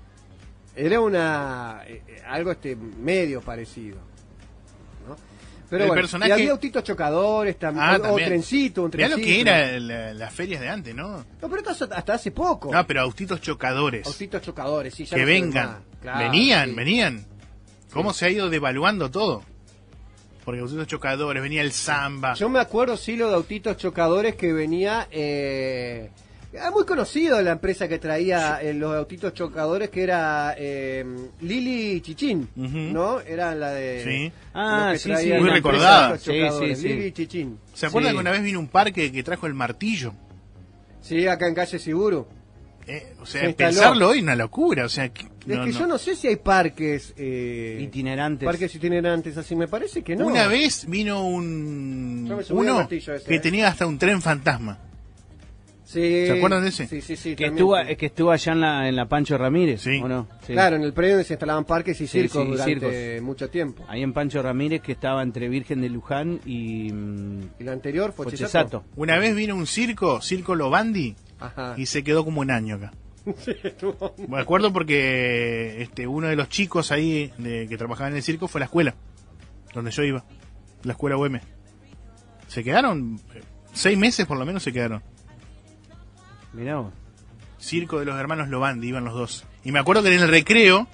Speaker 2: Era algo medio parecido. ¿No? Pero bueno, personaje... y había autitos chocadores también, o trencito, un trencito.
Speaker 3: Mirá lo que era las ferias de antes, ¿no?
Speaker 2: No, pero hasta hace poco.
Speaker 3: No, pero autitos chocadores.
Speaker 2: Autitos chocadores, sí. Ya
Speaker 3: que
Speaker 2: no
Speaker 3: vengan. Claro, venían. ¿Cómo se ha ido devaluando todo? Porque autitos chocadores, venía el samba.
Speaker 2: Yo me acuerdo, sí, lo de autitos chocadores que venía... Era muy conocido la empresa que traía los autitos chocadores, que era Lili Chichín, ¿no? Era la de...
Speaker 3: Sí.
Speaker 2: Sí,
Speaker 3: muy recordada.
Speaker 2: Sí. Lili Chichín.
Speaker 3: ¿Se acuerdan que una vez vino un parque que trajo el martillo?
Speaker 2: Sí, acá en calle Siburu.
Speaker 3: O sea, pensarlo hoy es una locura. O sea,
Speaker 2: yo no sé si hay parques
Speaker 4: itinerantes.
Speaker 2: Parques itinerantes, así me parece que no.
Speaker 3: Una vez vino uno que tenía hasta un tren fantasma.
Speaker 2: Sí.
Speaker 3: ¿Se acuerdan de ese?
Speaker 2: Sí.
Speaker 4: Que estuvo allá en la Pancho Ramírez,
Speaker 3: sí.
Speaker 4: ¿o no? Sí.
Speaker 2: Claro, en el predio donde se instalaban parques y circos durante mucho tiempo.
Speaker 4: Ahí en Pancho Ramírez, que estaba entre Virgen de Luján y
Speaker 2: la anterior fue
Speaker 4: Chesato.
Speaker 3: Una vez vino un circo Lobandi, y se quedó como un año acá. Me acuerdo porque uno de los chicos ahí que trabajaba en el circo fue la escuela donde yo iba, la escuela UM. Se quedaron 6 meses por lo menos, se quedaron.
Speaker 4: Mirá vos.
Speaker 3: Circo de los hermanos Lobandi, iban los dos. Y me acuerdo que en el recreo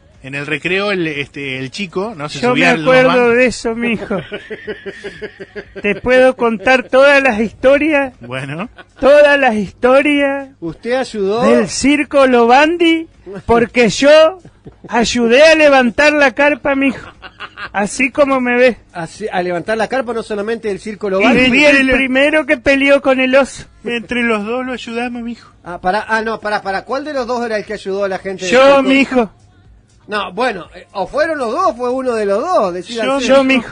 Speaker 3: el chico no se subía al...
Speaker 7: Yo me acuerdo de eso, mijo. Te puedo contar todas las historias.
Speaker 3: Bueno.
Speaker 7: Todas las historias.
Speaker 2: ¿Usted ayudó?
Speaker 7: Del circo Lobandi, porque yo ayudé a levantar la carpa, mijo. Así como me ves.
Speaker 2: A levantar la carpa, no solamente del circo Lobandi.
Speaker 7: Y fui el primero que peleó con el oso.
Speaker 3: Entre los dos lo ayudamos, mijo.
Speaker 2: Para ¿cuál de los dos era el que ayudó a la gente?
Speaker 7: Yo, mijo.
Speaker 2: No, bueno, o fueron los dos, o fue uno de los dos.
Speaker 7: Yo, mijo.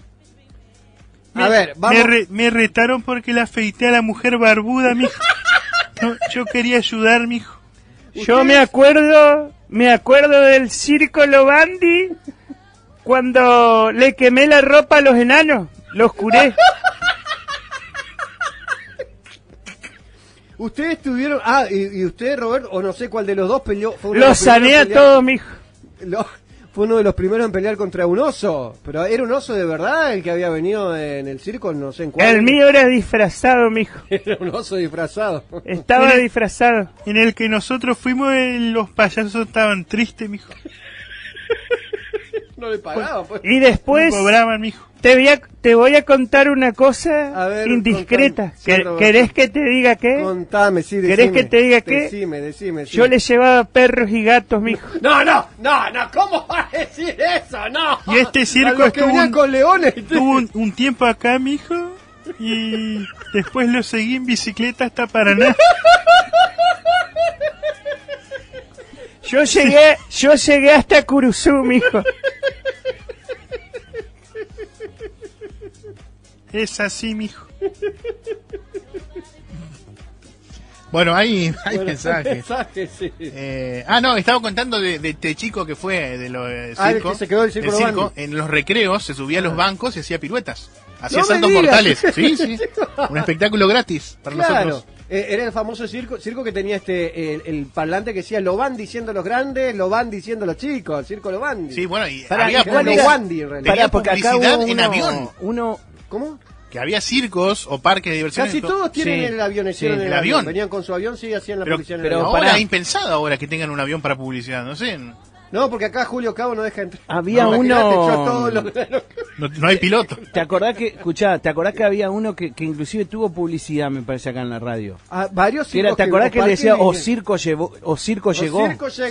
Speaker 2: A ver, vamos.
Speaker 7: Me retaron porque la afeité a la mujer barbuda, mijo. No, yo quería ayudar, mijo. Yo me acuerdo del circo Lobandi cuando le quemé la ropa a los enanos, los curé.
Speaker 2: Ustedes tuvieron... y usted, Roberto, o no sé cuál de los dos peleó...
Speaker 7: Los sané a todos, mijo.
Speaker 2: Fue uno de los primeros en pelear contra un oso. Pero ¿era un oso de verdad el que había venido en el circo? No sé en cuál.
Speaker 7: El mío era disfrazado, mijo.
Speaker 2: Era un oso disfrazado.
Speaker 7: Estaba disfrazado. En el que nosotros fuimos, los payasos estaban tristes, mijo.
Speaker 2: No le pagaban, pues.
Speaker 7: Y después...
Speaker 3: No cobraban, mijo.
Speaker 7: Te voy a contar una cosa indiscreta. ¿Querés que te diga qué?
Speaker 2: Contame, sí, decime.
Speaker 7: ¿Querés que te diga qué?
Speaker 2: Decime.
Speaker 7: Yo le llevaba perros y gatos, mijo.
Speaker 2: No, ¿cómo vas a decir eso? No.
Speaker 7: Y este circo
Speaker 2: estuvo con leones.
Speaker 7: Tuvo un tiempo acá, mijo, y después lo seguí en bicicleta hasta Paraná. Yo llegué hasta Curuzú, mijo. Es así, mijo.
Speaker 3: Bueno, hay mensajes.
Speaker 2: Sí.
Speaker 3: Estaba contando de este chico que fue de los circo.
Speaker 2: Que se quedó el circo.
Speaker 3: En los recreos se subía a los bancos y hacía piruetas. Hacía saltos mortales. Sí. Un espectáculo gratis para nosotros.
Speaker 2: Era el famoso circo que tenía el parlante que decía Lobandi diciendo los grandes, Lobandi diciendo los chicos, el circo Lobandi.
Speaker 3: Sí, bueno, y
Speaker 2: había Lobandi en realidad.
Speaker 3: Tenía publicidad en avión.
Speaker 2: ¿Cómo?
Speaker 3: Que había circos o parques de diversiones.
Speaker 2: Casi todos tienen el avión, el avión. Venían con su avión, hacían la publicidad en el avión.
Speaker 3: Ahora es impensado ahora que tengan un avión para publicidad, no sé.
Speaker 2: No, porque acá Julio Cabo no deja entrar.
Speaker 4: Había uno...
Speaker 3: No hay piloto.
Speaker 4: ¿Te acordás que había uno que inclusive tuvo publicidad, me parece, acá en la radio?
Speaker 2: Varios circos.
Speaker 4: ¿Te acordás que le decía o circo llegó?
Speaker 2: O circo llegó.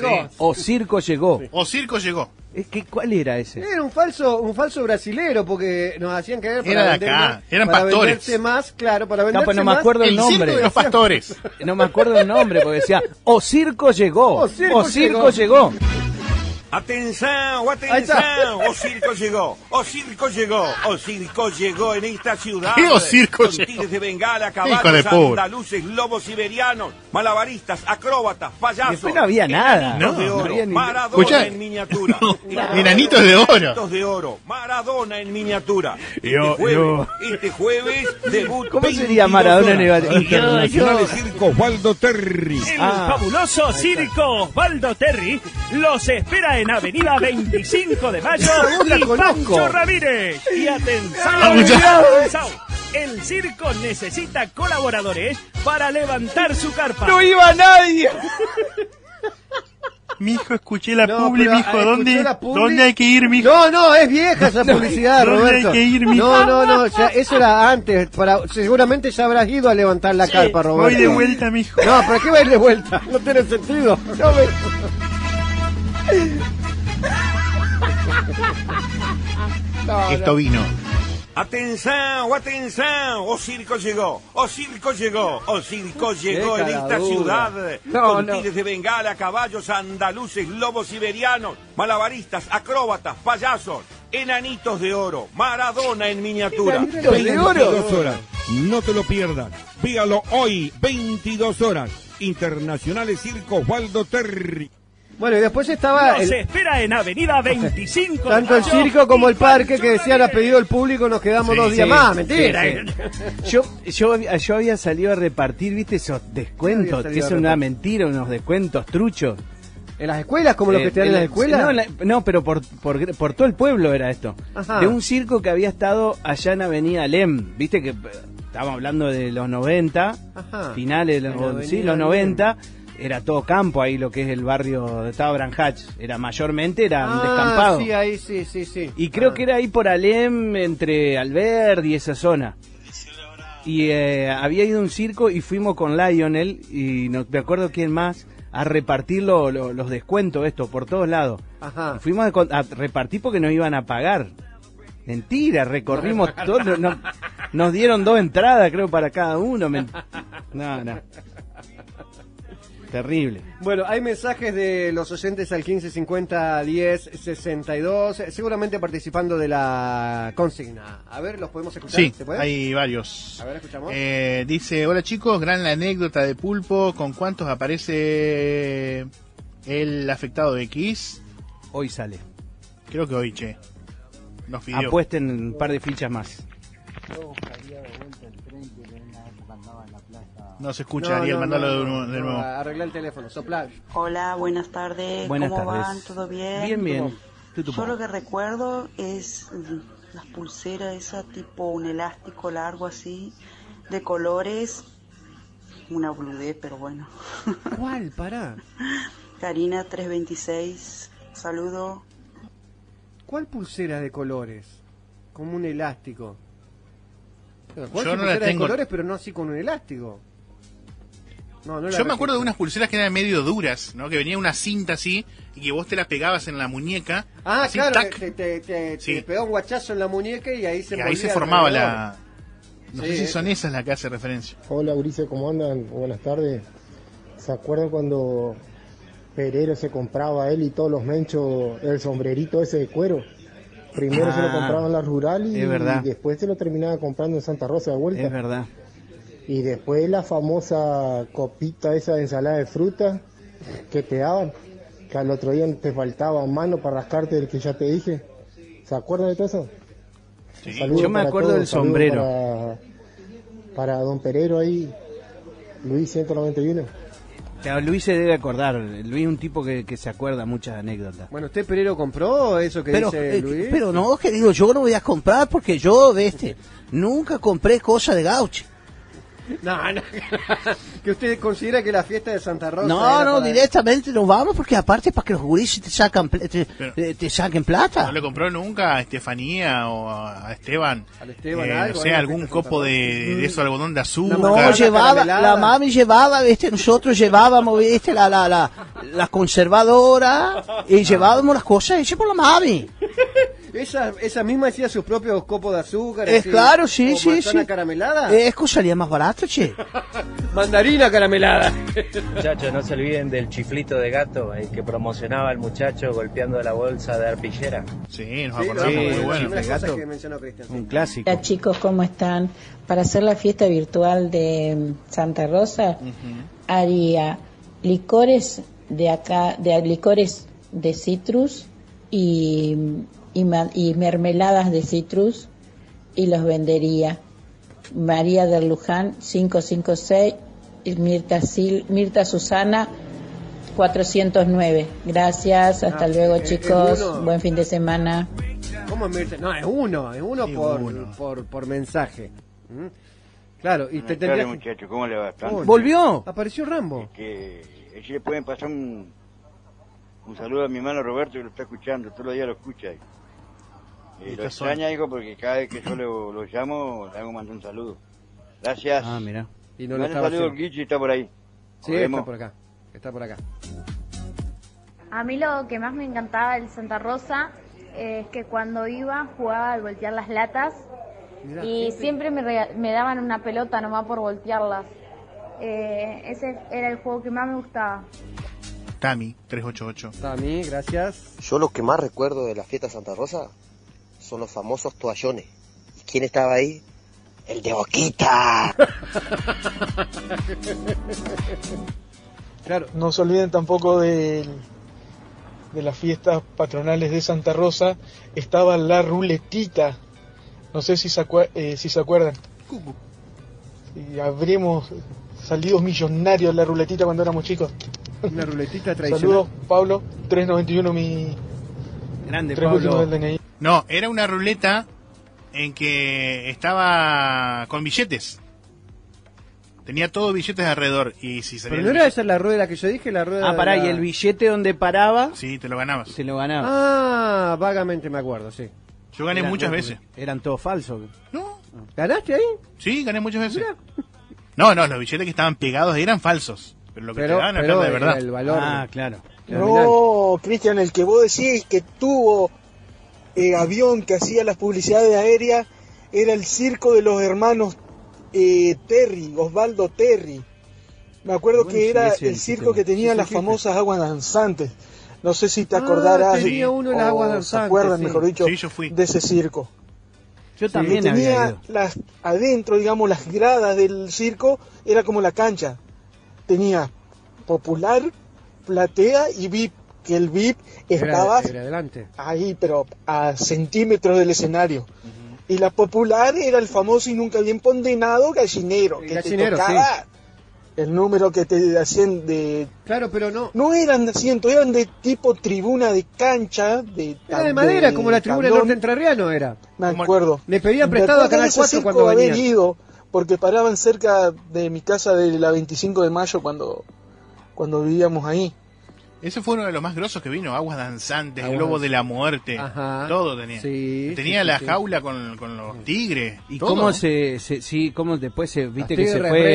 Speaker 4: ¿Cuál era ese?
Speaker 2: Era un falso brasilero, porque nos hacían caer para
Speaker 3: era de
Speaker 2: vender
Speaker 3: acá,
Speaker 2: más,
Speaker 3: eran
Speaker 2: para
Speaker 3: pastores.
Speaker 2: Venderse más, claro, para venderse
Speaker 4: pues no
Speaker 2: más.
Speaker 4: me acuerdo el nombre.
Speaker 3: Circo de los pastores.
Speaker 4: No me acuerdo el nombre, porque decía o circo llegó. O circo llegó.
Speaker 8: Atención, o circo llegó, o circo llegó en esta ciudad.
Speaker 3: ¿Qué o circo
Speaker 8: con
Speaker 3: llegó?
Speaker 8: tigres de bengala, caballos, andaluces, lobos siberianos, malabaristas, acróbatas, payasos.
Speaker 4: Después no había nada.
Speaker 8: De oro,
Speaker 4: había ni...
Speaker 8: Maradona en miniatura.
Speaker 3: Enanitos de oro.
Speaker 8: Enanitos de oro, Maradona en miniatura.
Speaker 3: Yo.
Speaker 8: Este jueves debut.
Speaker 4: ¿Cómo sería Maradona en el
Speaker 8: internacional? Circo Osvaldo Terry.
Speaker 7: El fabuloso Circo Osvaldo Terry los espera en Avenida 25 de Mayo y Pancho Ramírez. Y atención, el circo necesita colaboradores para levantar su carpa.
Speaker 4: ¡No iba nadie!
Speaker 7: Mijo, escuché la publi, mijo. ¿Dónde hay que ir, mijo?
Speaker 2: No, es vieja esa publicidad, Roberto. ¿Dónde hay que ir, mijo? No, ya, eso era antes. Seguramente ya habrás ido a levantar la carpa, Roberto.
Speaker 7: Voy de vuelta, mijo.
Speaker 2: No, ¿para qué va a ir de vuelta? No tiene sentido.
Speaker 3: Esto vino.
Speaker 8: Atención, atención, o circo llegó en esta ciudad, con tires de bengala, caballos andaluces, lobos siberianos, malabaristas, acróbatas, payasos, enanitos de oro, Maradona en miniatura.
Speaker 2: ¿Enanitos de oro?
Speaker 8: 22 horas, no te lo pierdas, vígalo hoy, 22 horas, Internacionales Circo Osvaldo Terry.
Speaker 2: Bueno, y después estaba...
Speaker 9: Nos espera en Avenida 25.
Speaker 2: Tanto el circo como el parque que decían a pedido del público nos quedamos 2 días más, mentira.
Speaker 4: Yo había salido a repartir, viste, esos descuentos, que es una mentira, unos descuentos truchos.
Speaker 2: ¿En las escuelas, como los que te dan en las escuelas?
Speaker 4: No, pero por todo el pueblo era esto.
Speaker 2: Ajá.
Speaker 4: De un circo que había estado allá en Avenida Lem, viste que estábamos hablando de los 90,
Speaker 2: Ajá.
Speaker 4: Finales de los 90. Era todo campo ahí, lo que es el barrio de Estado Branhach. Mayormente era un descampado.
Speaker 2: Sí, ahí sí.
Speaker 4: Y creo que era ahí por Alem, entre Alberdi y esa zona. Y había ido a un circo y fuimos con Lionel, y no me acuerdo quién más, a repartir los descuentos, por todos lados.
Speaker 2: Ajá.
Speaker 4: Y fuimos a repartir porque nos iban a pagar. Mentira, recorrimos todo. Nos dieron 2 entradas, creo, para cada uno. No. Terrible.
Speaker 2: Bueno, hay mensajes de los oyentes al 1550 10 62, seguramente participando de la consigna. A ver, ¿los podemos escuchar?
Speaker 3: Sí,
Speaker 2: ¿Se puede?
Speaker 3: hay varios.
Speaker 2: A ver, escuchamos.
Speaker 3: Dice, hola chicos, gran la anécdota de Pulpo, ¿con cuántos aparece el afectado de X?
Speaker 4: Hoy sale.
Speaker 3: Creo que hoy, nos pidió.
Speaker 4: Apuesten un par de fichas más.
Speaker 3: No se escucha, Ariel, mandalo de nuevo.
Speaker 2: Arregla el teléfono, soplar.
Speaker 10: Hola, buenas tardes.
Speaker 4: Buenas
Speaker 10: ¿Cómo
Speaker 4: tardes.
Speaker 10: van? ¿Todo bien?
Speaker 4: Bien.
Speaker 10: Yo lo que recuerdo es las pulseras, esa tipo un elástico largo así, de colores. Una boludez, pero bueno.
Speaker 2: ¿Cuál? Pará.
Speaker 10: Karina 326, saludo.
Speaker 2: ¿Cuál pulsera de colores? Como un elástico.
Speaker 3: Yo no la tengo.
Speaker 2: De colores, pero no así con un elástico.
Speaker 3: Yo me acuerdo de unas pulseras que eran medio duras, ¿no? Que venía una cinta así y que vos te la pegabas en la muñeca.
Speaker 2: Ah,
Speaker 3: así,
Speaker 2: claro,
Speaker 3: tac.
Speaker 2: te pegaba un guachazo en la muñeca y ahí se
Speaker 3: formaba
Speaker 2: alrededor.
Speaker 3: la... No sé si son esas las que hace referencia.
Speaker 11: Hola, Ulises, ¿cómo andan? Buenas tardes. ¿Se acuerdan cuando Perero se compraba él y todos los menchos el sombrerito ese de cuero? Primero se lo compraba en la rural y después se lo terminaba comprando en Santa Rosa de vuelta.
Speaker 4: Es verdad.
Speaker 11: Y después la famosa copita esa de ensalada de fruta que te daban, que al otro día te faltaba mano para rascarte del que ya te dije. ¿Se acuerdan de todo eso?
Speaker 3: Sí.
Speaker 4: Yo me acuerdo del sombrero.
Speaker 11: Para don Perero ahí, Luis 191.
Speaker 4: Luis se debe acordar. Luis es un tipo que se acuerda muchas anécdotas.
Speaker 2: Bueno, ¿usted Perero compró eso que dice Luis?
Speaker 5: Pero no, querido, yo no voy a comprar porque yo, nunca compré cosa de gaucho.
Speaker 2: No, que usted considera que la fiesta de Santa Rosa...
Speaker 5: No, directamente nos vamos porque aparte para que los gurises te saquen plata.
Speaker 3: ¿No le compró nunca a Estefanía o a Esteban?
Speaker 2: Al Esteban
Speaker 3: algo, no sé, algún copo de eso, algodón de azúcar.
Speaker 5: No, la mami llevaba, nosotros llevábamos, la conservadora y llevábamos las cosas hechas por la mami.
Speaker 2: Esa misma hacía sus propios copos de azúcar.
Speaker 5: Claro, sí.
Speaker 2: ¿Manzana caramelada?
Speaker 5: Salía más barato, che.
Speaker 2: Mandarina caramelada.
Speaker 12: Muchachos, no se olviden del chiflito de gato, el que promocionaba al muchacho golpeando la bolsa de arpillera.
Speaker 3: Sí, nos acordamos, muy bueno.
Speaker 4: Un clásico.
Speaker 13: Hola chicos, ¿cómo están? Para hacer la fiesta virtual de Santa Rosa, haría licores de acá, licores de citrus y mermeladas de citrus y los vendería. María del Luján 556, Mirta Susana 409. Gracias, hasta luego chicos, buen fin de semana.
Speaker 2: ¿Cómo es Mirta? No, es uno por mensaje. Claro, y te tendría...
Speaker 14: muchacho, ¿cómo le va?
Speaker 2: ¿Volvió? Apareció Rambo.
Speaker 14: Si le pueden pasar Un saludo a mi hermano Roberto que lo está escuchando, todos los días lo escucha. Lo extraña, hijo, porque cada vez que yo lo llamo, le hago mandar un saludo. Gracias.
Speaker 4: Ah, mira.
Speaker 2: Y no
Speaker 14: le un saludo al Guichi, está por ahí.
Speaker 2: Sí, está por acá. Está por acá.
Speaker 15: A mí lo que más me encantaba del Santa Rosa es que cuando iba jugaba al voltear las latas. Mirá, y siempre me daban una pelota nomás por voltearlas. Ese era el juego que más me gustaba.
Speaker 3: Tami, 388.
Speaker 2: Tami, gracias.
Speaker 16: Yo lo que más recuerdo de la fiesta Santa Rosa son los famosos toallones. ¿Y quién estaba ahí? ¡El de Boquita!
Speaker 17: Claro. No se olviden tampoco de las fiestas patronales de Santa Rosa. Estaba la ruletita. No sé si se acuerdan. Y habríamos salido millonarios de la ruletita cuando éramos chicos.
Speaker 2: Una ruletita tradicional.
Speaker 17: Saludos, Pablo. 391 mi...
Speaker 4: Grande, Pablo.
Speaker 17: Del DNI.
Speaker 3: No, era una ruleta en que estaba con billetes. Tenía todos billetes alrededor. Y si
Speaker 2: pero no era esa la rueda que yo dije, la rueda.
Speaker 4: Ah, pará, y el billete donde paraba.
Speaker 3: Sí, te lo ganabas.
Speaker 4: Se lo ganaba.
Speaker 2: Ah, vagamente me acuerdo, sí.
Speaker 3: Yo gané muchas veces.
Speaker 4: Eran todos falsos.
Speaker 3: No.
Speaker 2: ¿Ganaste ahí?
Speaker 3: Sí, gané muchas veces. Mirá. No, los billetes que estaban pegados eran falsos. Pero lo que te daban era de verdad.
Speaker 2: El valor.
Speaker 4: Ah, claro.
Speaker 17: No, Cristian, el que vos decís que tuvo avión que hacía las publicidades aéreas era el circo de los hermanos Terry, Osvaldo Terry. Me acuerdo que era el circo que tenía las famosas aguas danzantes. No sé si te acordarás.
Speaker 2: Tenía uno de las aguas danzantes.
Speaker 17: ¿Se acuerdan, mejor dicho,
Speaker 3: sí, yo fui.
Speaker 17: de ese circo?
Speaker 4: Yo también
Speaker 17: tenía adentro, digamos, las gradas del circo, era como la cancha. Tenía popular, platea y VIP, que el VIP estaba ahí, pero a centímetros del escenario. Y la popular era el famoso y nunca bien condenado gallinero, que te tocaba el número que te hacían de...
Speaker 2: Claro, pero no...
Speaker 17: No eran de asiento, eran de tipo tribuna de cancha.
Speaker 2: Era de madera, como la tribuna del norte entrerriano era.
Speaker 17: Me acuerdo.
Speaker 2: Le pedían prestado a Canal 4 cuando venía.
Speaker 17: Ido, porque paraban cerca de mi casa de la 25 de mayo cuando vivíamos ahí.
Speaker 3: Ese fue uno de los más grosos que vino, Aguas Danzantes, el Globo de la Muerte, todo tenía.
Speaker 2: Sí,
Speaker 3: tenía la jaula con los tigres.
Speaker 4: Y
Speaker 3: todo.
Speaker 4: cómo cómo después viste que se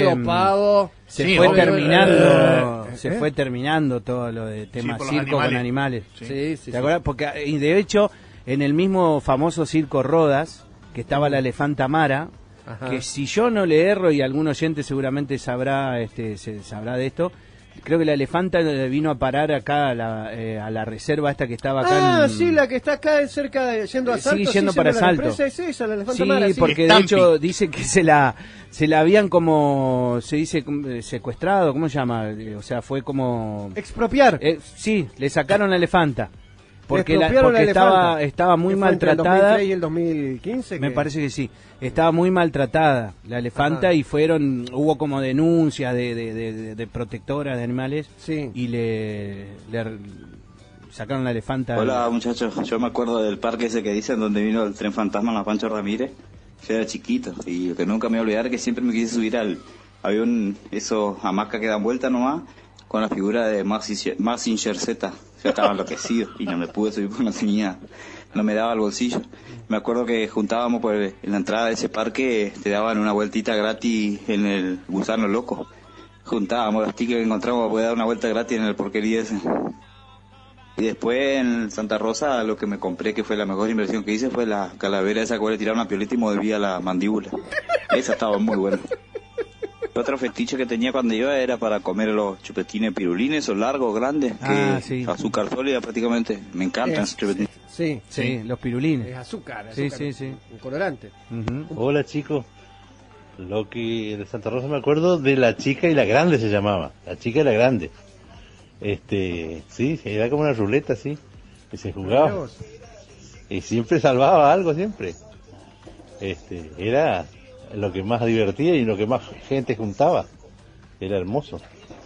Speaker 4: fue terminando todo lo de temas circo con animales.
Speaker 2: Sí.
Speaker 4: ¿Te acuerdas? Porque de hecho en el mismo famoso circo Rodas, que estaba la elefanta Mara, que si yo no le erro y algún oyente seguramente sabrá sabrá de esto. Creo que la elefanta vino a parar acá a la reserva esta que estaba acá.
Speaker 2: Sí, la que está acá cerca de yendo a Salto.
Speaker 4: Sí, yendo para Salto.
Speaker 2: Es esa, la elefanta Mara,
Speaker 4: porque de hecho dice que se la habían como, se dice, secuestrado, ¿cómo se llama? O sea, fue como...
Speaker 2: Expropiar.
Speaker 4: Sí, le sacaron la elefanta. Porque
Speaker 2: la
Speaker 4: estaba muy maltratada.
Speaker 2: ¿Entre el 2003 y el 2015?
Speaker 4: Me parece que sí. Estaba muy maltratada la elefanta y hubo como denuncias de protectoras de animales y le sacaron la elefanta.
Speaker 18: Hola muchachos, yo me acuerdo del parque ese que dicen donde vino el tren fantasma en la Pancho Ramírez. Yo era chiquito y lo que nunca me voy a olvidar es que siempre me quise subir había esos hamacas que dan vuelta nomás con la figura de Mazinger Z. Yo estaba enloquecido y no me pude subir porque no me daba el bolsillo. Me acuerdo que juntábamos en la entrada de ese parque, te daban una vueltita gratis en el gusano loco. Juntábamos las tickets que encontramos para poder dar una vuelta gratis en el porquería ese. Y después en Santa Rosa lo que me compré, que fue la mejor inversión que hice, fue la calavera esa que le tiraba una piolita y movía la mandíbula. Esa estaba muy buena. Otro fetiche que tenía cuando iba era para comer los chupetines pirulines, o largos, grandes, que azúcar sólida prácticamente. Me encantan esos chupetines.
Speaker 4: Sí, los pirulines.
Speaker 2: Es azúcar.
Speaker 4: Sí.
Speaker 2: Un colorante.
Speaker 19: Hola chicos. Lo que de Santa Rosa me acuerdo de la chica y la grande se llamaba. La chica y la grande. Sí, era como una ruleta, sí. Que se jugaba. Y siempre salvaba algo, siempre. Era lo que más divertía y lo que más gente juntaba. Era hermoso.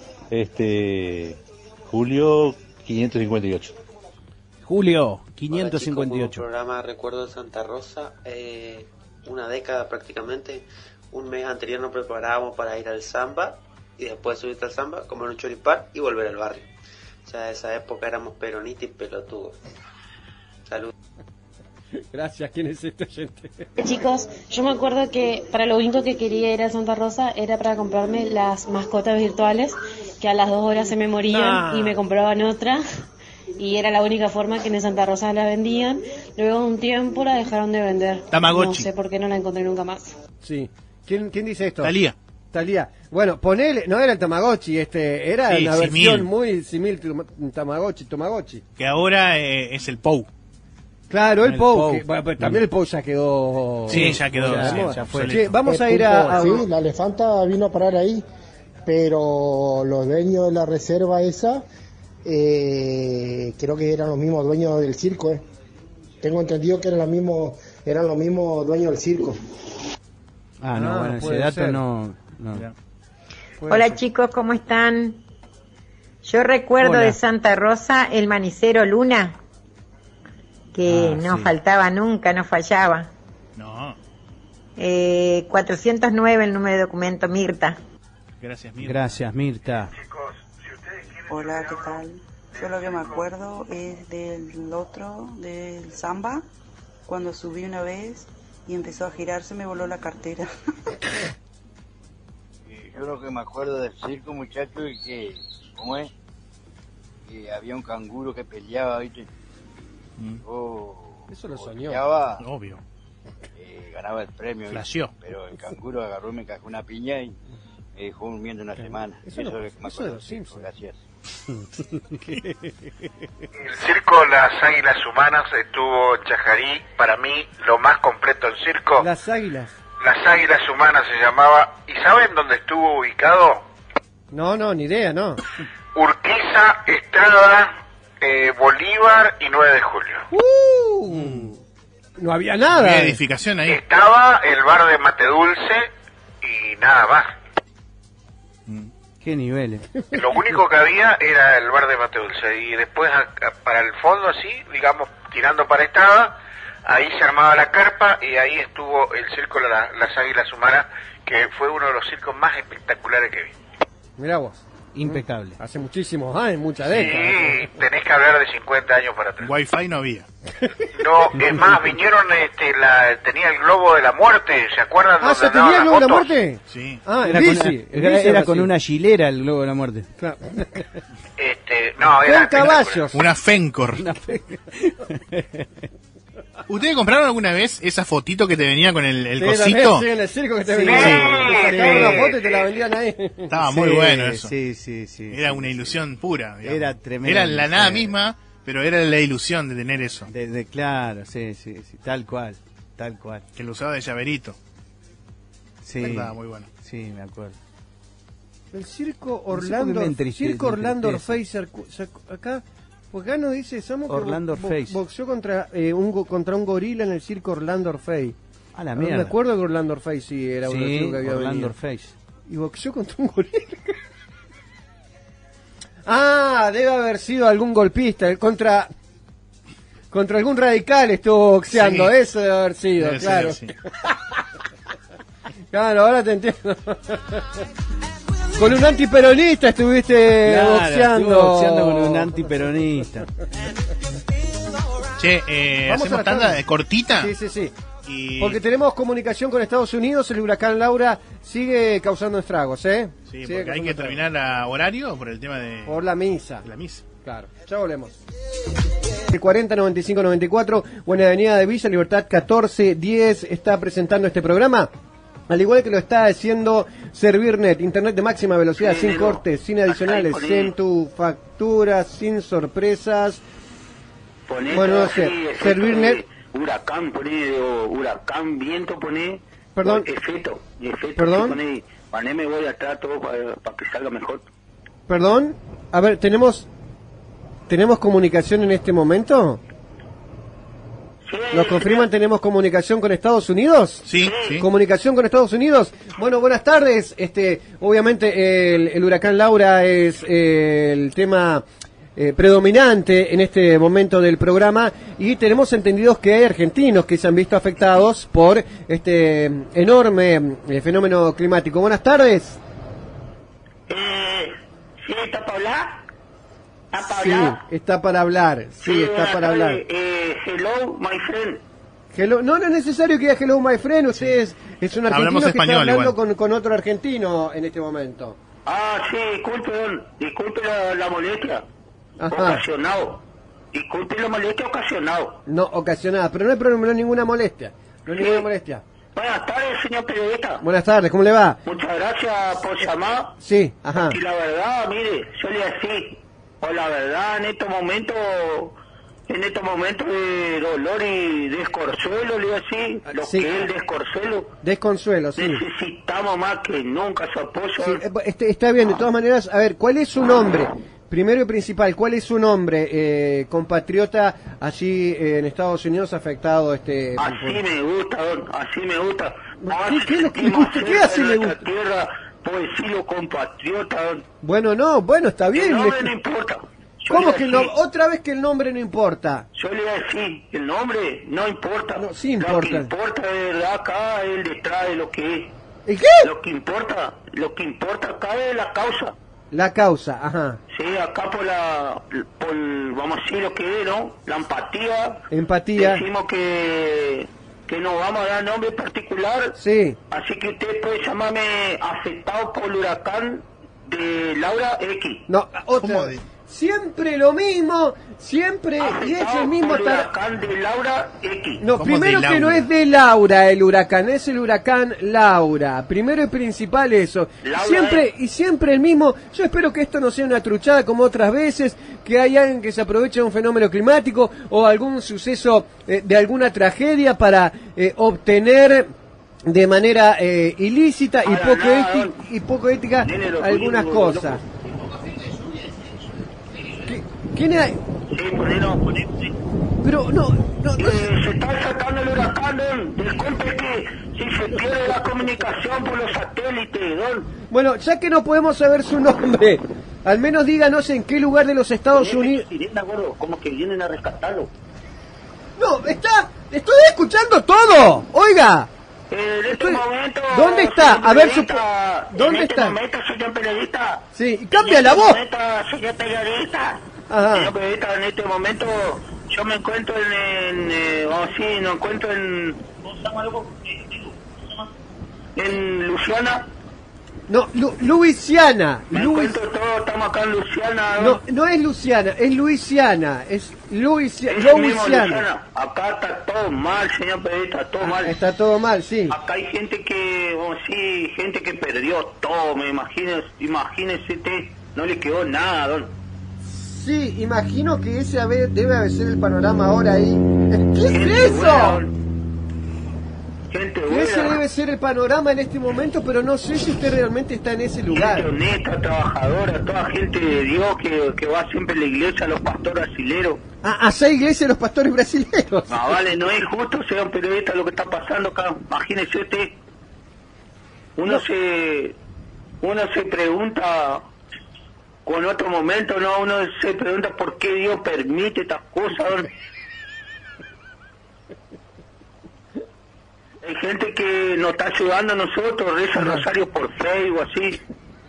Speaker 19: Julio 558.
Speaker 4: Julio 558.
Speaker 20: Un programa recuerdo de Santa Rosa, una década prácticamente. Un mes anterior nos preparábamos para ir al samba y después subirte al samba, comer un choripán y volver al barrio. Ya de esa época éramos peronistas y pelotudos. Salud.
Speaker 2: Gracias, ¿quién es este oyente?
Speaker 21: Chicos, yo me acuerdo que para lo único que quería ir a Santa Rosa era para comprarme las mascotas virtuales, que a las 2 horas se me morían y me compraban otra, y era la única forma que en Santa Rosa la vendían. Luego de un tiempo la dejaron de vender.
Speaker 3: Tamagotchi.
Speaker 21: No sé por qué no la encontré nunca más.
Speaker 2: Sí. ¿Quién dice esto?
Speaker 3: Talía.
Speaker 2: Bueno, ponele, no era el Tamagotchi, era
Speaker 3: Sí,
Speaker 2: una
Speaker 3: simil.
Speaker 2: versión muy simil Tamagotchi.
Speaker 3: Que ahora es el Pou.
Speaker 2: Claro, el Pou. Bueno, pero también el Pou ya quedó.
Speaker 3: Sí, ya quedó. Ya fue.
Speaker 2: Che, vamos a ir a.
Speaker 11: Sí, la elefanta vino a parar ahí, pero los dueños de la reserva esa, creo que eran los mismos dueños del circo. Tengo entendido que eran los mismos dueños del circo.
Speaker 4: Bueno, ese dato no.
Speaker 22: Hola chicos, ¿cómo están? Yo recuerdo de Santa Rosa el manicero Luna, que no faltaba nunca, no fallaba.
Speaker 3: No.
Speaker 22: 409 el número de documento, Mirta.
Speaker 3: Gracias, Mirta.
Speaker 10: Hola, ¿qué tal? Yo lo que me acuerdo es del Samba, cuando subí una vez y empezó a girarse, me voló la cartera.
Speaker 14: Yo lo que me acuerdo del circo, muchachos, es que, ¿cómo es? Que había un canguro que peleaba, ¿viste?
Speaker 2: Eso lo soñó.
Speaker 14: Peleaba,
Speaker 3: obvio.
Speaker 14: Ganaba el premio,
Speaker 3: Flasheó.
Speaker 14: pero el canguro agarró, me cagó una piña y me dejó durmiendo una semana. Eso es lo que me acuerdo del circo. Gracias.
Speaker 23: El circo Las Águilas Humanas estuvo en Chajarí, para mí lo más completo del circo.
Speaker 2: Las Águilas
Speaker 23: Humanas se llamaba. ¿Y saben dónde estuvo ubicado?
Speaker 2: No, ni idea, no.
Speaker 23: Urquiza, Estrada, Bolívar y 9 de Julio.
Speaker 2: No había nada.
Speaker 3: Había edificación ahí.
Speaker 23: Estaba el bar de Mate Dulce y nada más.
Speaker 4: ¿Qué niveles?
Speaker 23: Lo único que había era el bar de Mate Dulce y después para el fondo así, digamos, tirando para Estrada, ahí se armaba la carpa y ahí estuvo el circo Las Águilas Humanas, que fue uno de los circos más espectaculares que vi.
Speaker 2: Mirá vos.
Speaker 4: Impecable.
Speaker 2: Hace muchísimos años, muchas décadas.
Speaker 23: Sí, tenés que hablar de 50 años para atrás.
Speaker 3: Wi-Fi no había.
Speaker 23: No, es más, vinieron, tenía el globo de la muerte, ¿se acuerdan?
Speaker 2: ¿Se tenía el globo de la muerte?
Speaker 3: Sí.
Speaker 4: Era con una gilera el globo de la muerte.
Speaker 2: Claro.
Speaker 23: No, era
Speaker 2: con caballos.
Speaker 3: Una Fencor. ¿Ustedes compraron alguna vez esa fotito que te venía con el cosito?
Speaker 2: Sí, en el circo que te venía. Te sacaban una foto y te la vendían ahí.
Speaker 3: Estaba muy bueno eso.
Speaker 4: Sí.
Speaker 3: Era una ilusión pura. Digamos.
Speaker 4: Era tremendo.
Speaker 3: Era la nada misma, pero era la ilusión de tener eso.
Speaker 4: Claro, sí, tal cual.
Speaker 3: Que lo usaba de llaverito.
Speaker 4: Sí.
Speaker 3: Estaba muy bueno.
Speaker 4: Sí, me acuerdo.
Speaker 2: El circo Orlando, Face acá. Porque acá nos dice Samu que boxeó contra un gorila en el circo Orlando Face.
Speaker 4: A la mierda.
Speaker 2: Me acuerdo que Orlando Face sí era uno de los que había
Speaker 4: Orlando
Speaker 2: venido.
Speaker 4: Face.
Speaker 2: Y boxeó contra un gorila. Debe haber sido algún golpista, contra algún radical estuvo boxeando, eso debe haber sido, debe claro. Ser, sí. Claro, ahora te entiendo. Con un antiperonista estuviste boxeando
Speaker 4: con un antiperonista.
Speaker 3: Che, ¿hacemos tanda cortita?
Speaker 2: Sí. Porque tenemos comunicación con Estados Unidos, el huracán Laura sigue causando estragos,
Speaker 3: Sí, porque hay que terminar a horario por el tema de...
Speaker 2: Por la misa.
Speaker 3: La misa.
Speaker 2: Claro, ya volvemos. 40 95 94, Buena Avenida de Villa Libertad 1410 está presentando este programa. Al igual que lo está haciendo Servirnet, internet de máxima velocidad, sin cortes, sin adicionales, sin tu factura, sin sorpresas. Bueno, no sé, Servirnet.
Speaker 24: Huracán, viento,
Speaker 2: Perdón.
Speaker 24: Efecto.
Speaker 2: Perdón.
Speaker 24: Poneme voy atrás todo para que salga mejor.
Speaker 2: Perdón. A ver, ¿tenemos comunicación en este momento? ¿Nos confirman tenemos comunicación con Estados Unidos?
Speaker 3: Sí.
Speaker 2: ¿Comunicación con Estados Unidos? Bueno, buenas tardes. Obviamente el huracán Laura es el tema predominante en este momento del programa y tenemos entendidos que hay argentinos que se han visto afectados por este enorme fenómeno climático. Buenas tardes.
Speaker 24: ¿Sí está para hablar?
Speaker 2: Sí, está para hablar. Sí, está para hablar.
Speaker 24: Hello, my friend.
Speaker 2: Hello. No es necesario que diga hello, my friend. Usted es un argentino que está hablando con otro argentino en este momento.
Speaker 24: Sí, disculpe la molestia.
Speaker 2: Ajá.
Speaker 24: Ocasionado. Disculpe la molestia ocasionado.
Speaker 2: No, ocasionada, pero no hay problema, no hay ninguna molestia. No hay ninguna molestia.
Speaker 24: Buenas tardes, señor periodista.
Speaker 2: Buenas tardes, ¿cómo le va?
Speaker 24: Muchas gracias por llamar.
Speaker 2: Sí, ajá.
Speaker 24: Y la verdad, mire, yo le así, o la verdad, en estos momentos de dolor y desconsuelo, le digo así, lo que es el desconsuelo.
Speaker 2: Desconsuelo, sí.
Speaker 24: Necesitamos más que nunca su apoyo.
Speaker 2: Sí, está bien, de todas maneras, a ver, ¿cuál es su nombre? Primero y principal, ¿cuál es su nombre, compatriota, allí en Estados Unidos afectado?
Speaker 24: Así me gusta, así me gusta.
Speaker 2: ¿Qué es lo que le gusta? ¿Qué así le gusta?
Speaker 24: Tierra, puedo decirlo compatriota.
Speaker 2: Bueno, está bien.
Speaker 24: El nombre no importa.
Speaker 2: ¿Cómo que no? Otra vez que el nombre no importa.
Speaker 24: Yo le voy a decir, el nombre no importa.
Speaker 2: No, sí importa.
Speaker 24: Lo que importa de verdad acá es el detrás de lo que es.
Speaker 2: ¿El qué?
Speaker 24: Lo que importa acá es la causa.
Speaker 2: La causa, ajá.
Speaker 24: Sí, acá por vamos a decir lo que es, ¿no? La empatía.
Speaker 2: Empatía.
Speaker 24: Decimos que no vamos a dar nombre particular.
Speaker 2: Sí.
Speaker 24: Así que usted puede llamarme afectado por el huracán de Laura X.
Speaker 2: No, otra vez. Siempre lo mismo, siempre, y es el mismo...
Speaker 24: El huracán de Laura X.
Speaker 2: No, primero que no es de Laura el huracán, es el huracán Laura. Primero y principal eso. Siempre el mismo. Yo espero que esto no sea una truchada como otras veces, que hay alguien que se aproveche de un fenómeno climático o algún suceso de alguna tragedia para obtener de manera ilícita y poco ética algunas cosas. ¿Quién es?
Speaker 24: Sí, ponelo.
Speaker 2: Pero no.
Speaker 24: Se está sacando el huracán, don. Disculpe que si se pierde la comunicación por los satélites, don.
Speaker 2: Bueno, ya que no podemos saber su nombre, al menos díganos en qué lugar de los Estados Unidos...
Speaker 24: Como que vienen a rescatarlo.
Speaker 2: No, estoy escuchando todo. Oiga.
Speaker 24: En este momento...
Speaker 2: ¿Dónde está? A ver, ¿dónde está?
Speaker 24: En este momento, señor periodista.
Speaker 2: Sí, cambia la voz.
Speaker 24: Señor periodista.
Speaker 2: Ajá.
Speaker 24: Señor periodista, en este momento yo me encuentro en Luisiana.
Speaker 2: No, Luisiana.
Speaker 24: Estamos acá en Luisiana.
Speaker 2: No es Luisiana, es Luisiana. Es Luisiana.
Speaker 24: Acá está todo mal, señor periodista, todo mal.
Speaker 2: Está todo mal, sí.
Speaker 24: Acá hay gente que perdió todo, imagínese usted, no le quedó nada, don.
Speaker 2: Sí, imagino que ese debe ser el panorama ahora ahí. ¿Qué es eso?
Speaker 24: Gente buena.
Speaker 2: Ese debe ser el panorama en este momento, pero no sé si usted realmente está en ese lugar.
Speaker 24: Gente honesta, trabajadora, toda gente de Dios que va siempre a la iglesia, a los pastores brasileros.
Speaker 2: A esa iglesia de los pastores brasileños.
Speaker 24: No, vale, no es justo, señor periodista, lo que está pasando acá. Imagínese usted. Uno se pregunta con otro momento, ¿no? Uno se pregunta por qué Dios permite estas cosas. Hay gente que nos está ayudando a nosotros, reza el rosario por fe o así.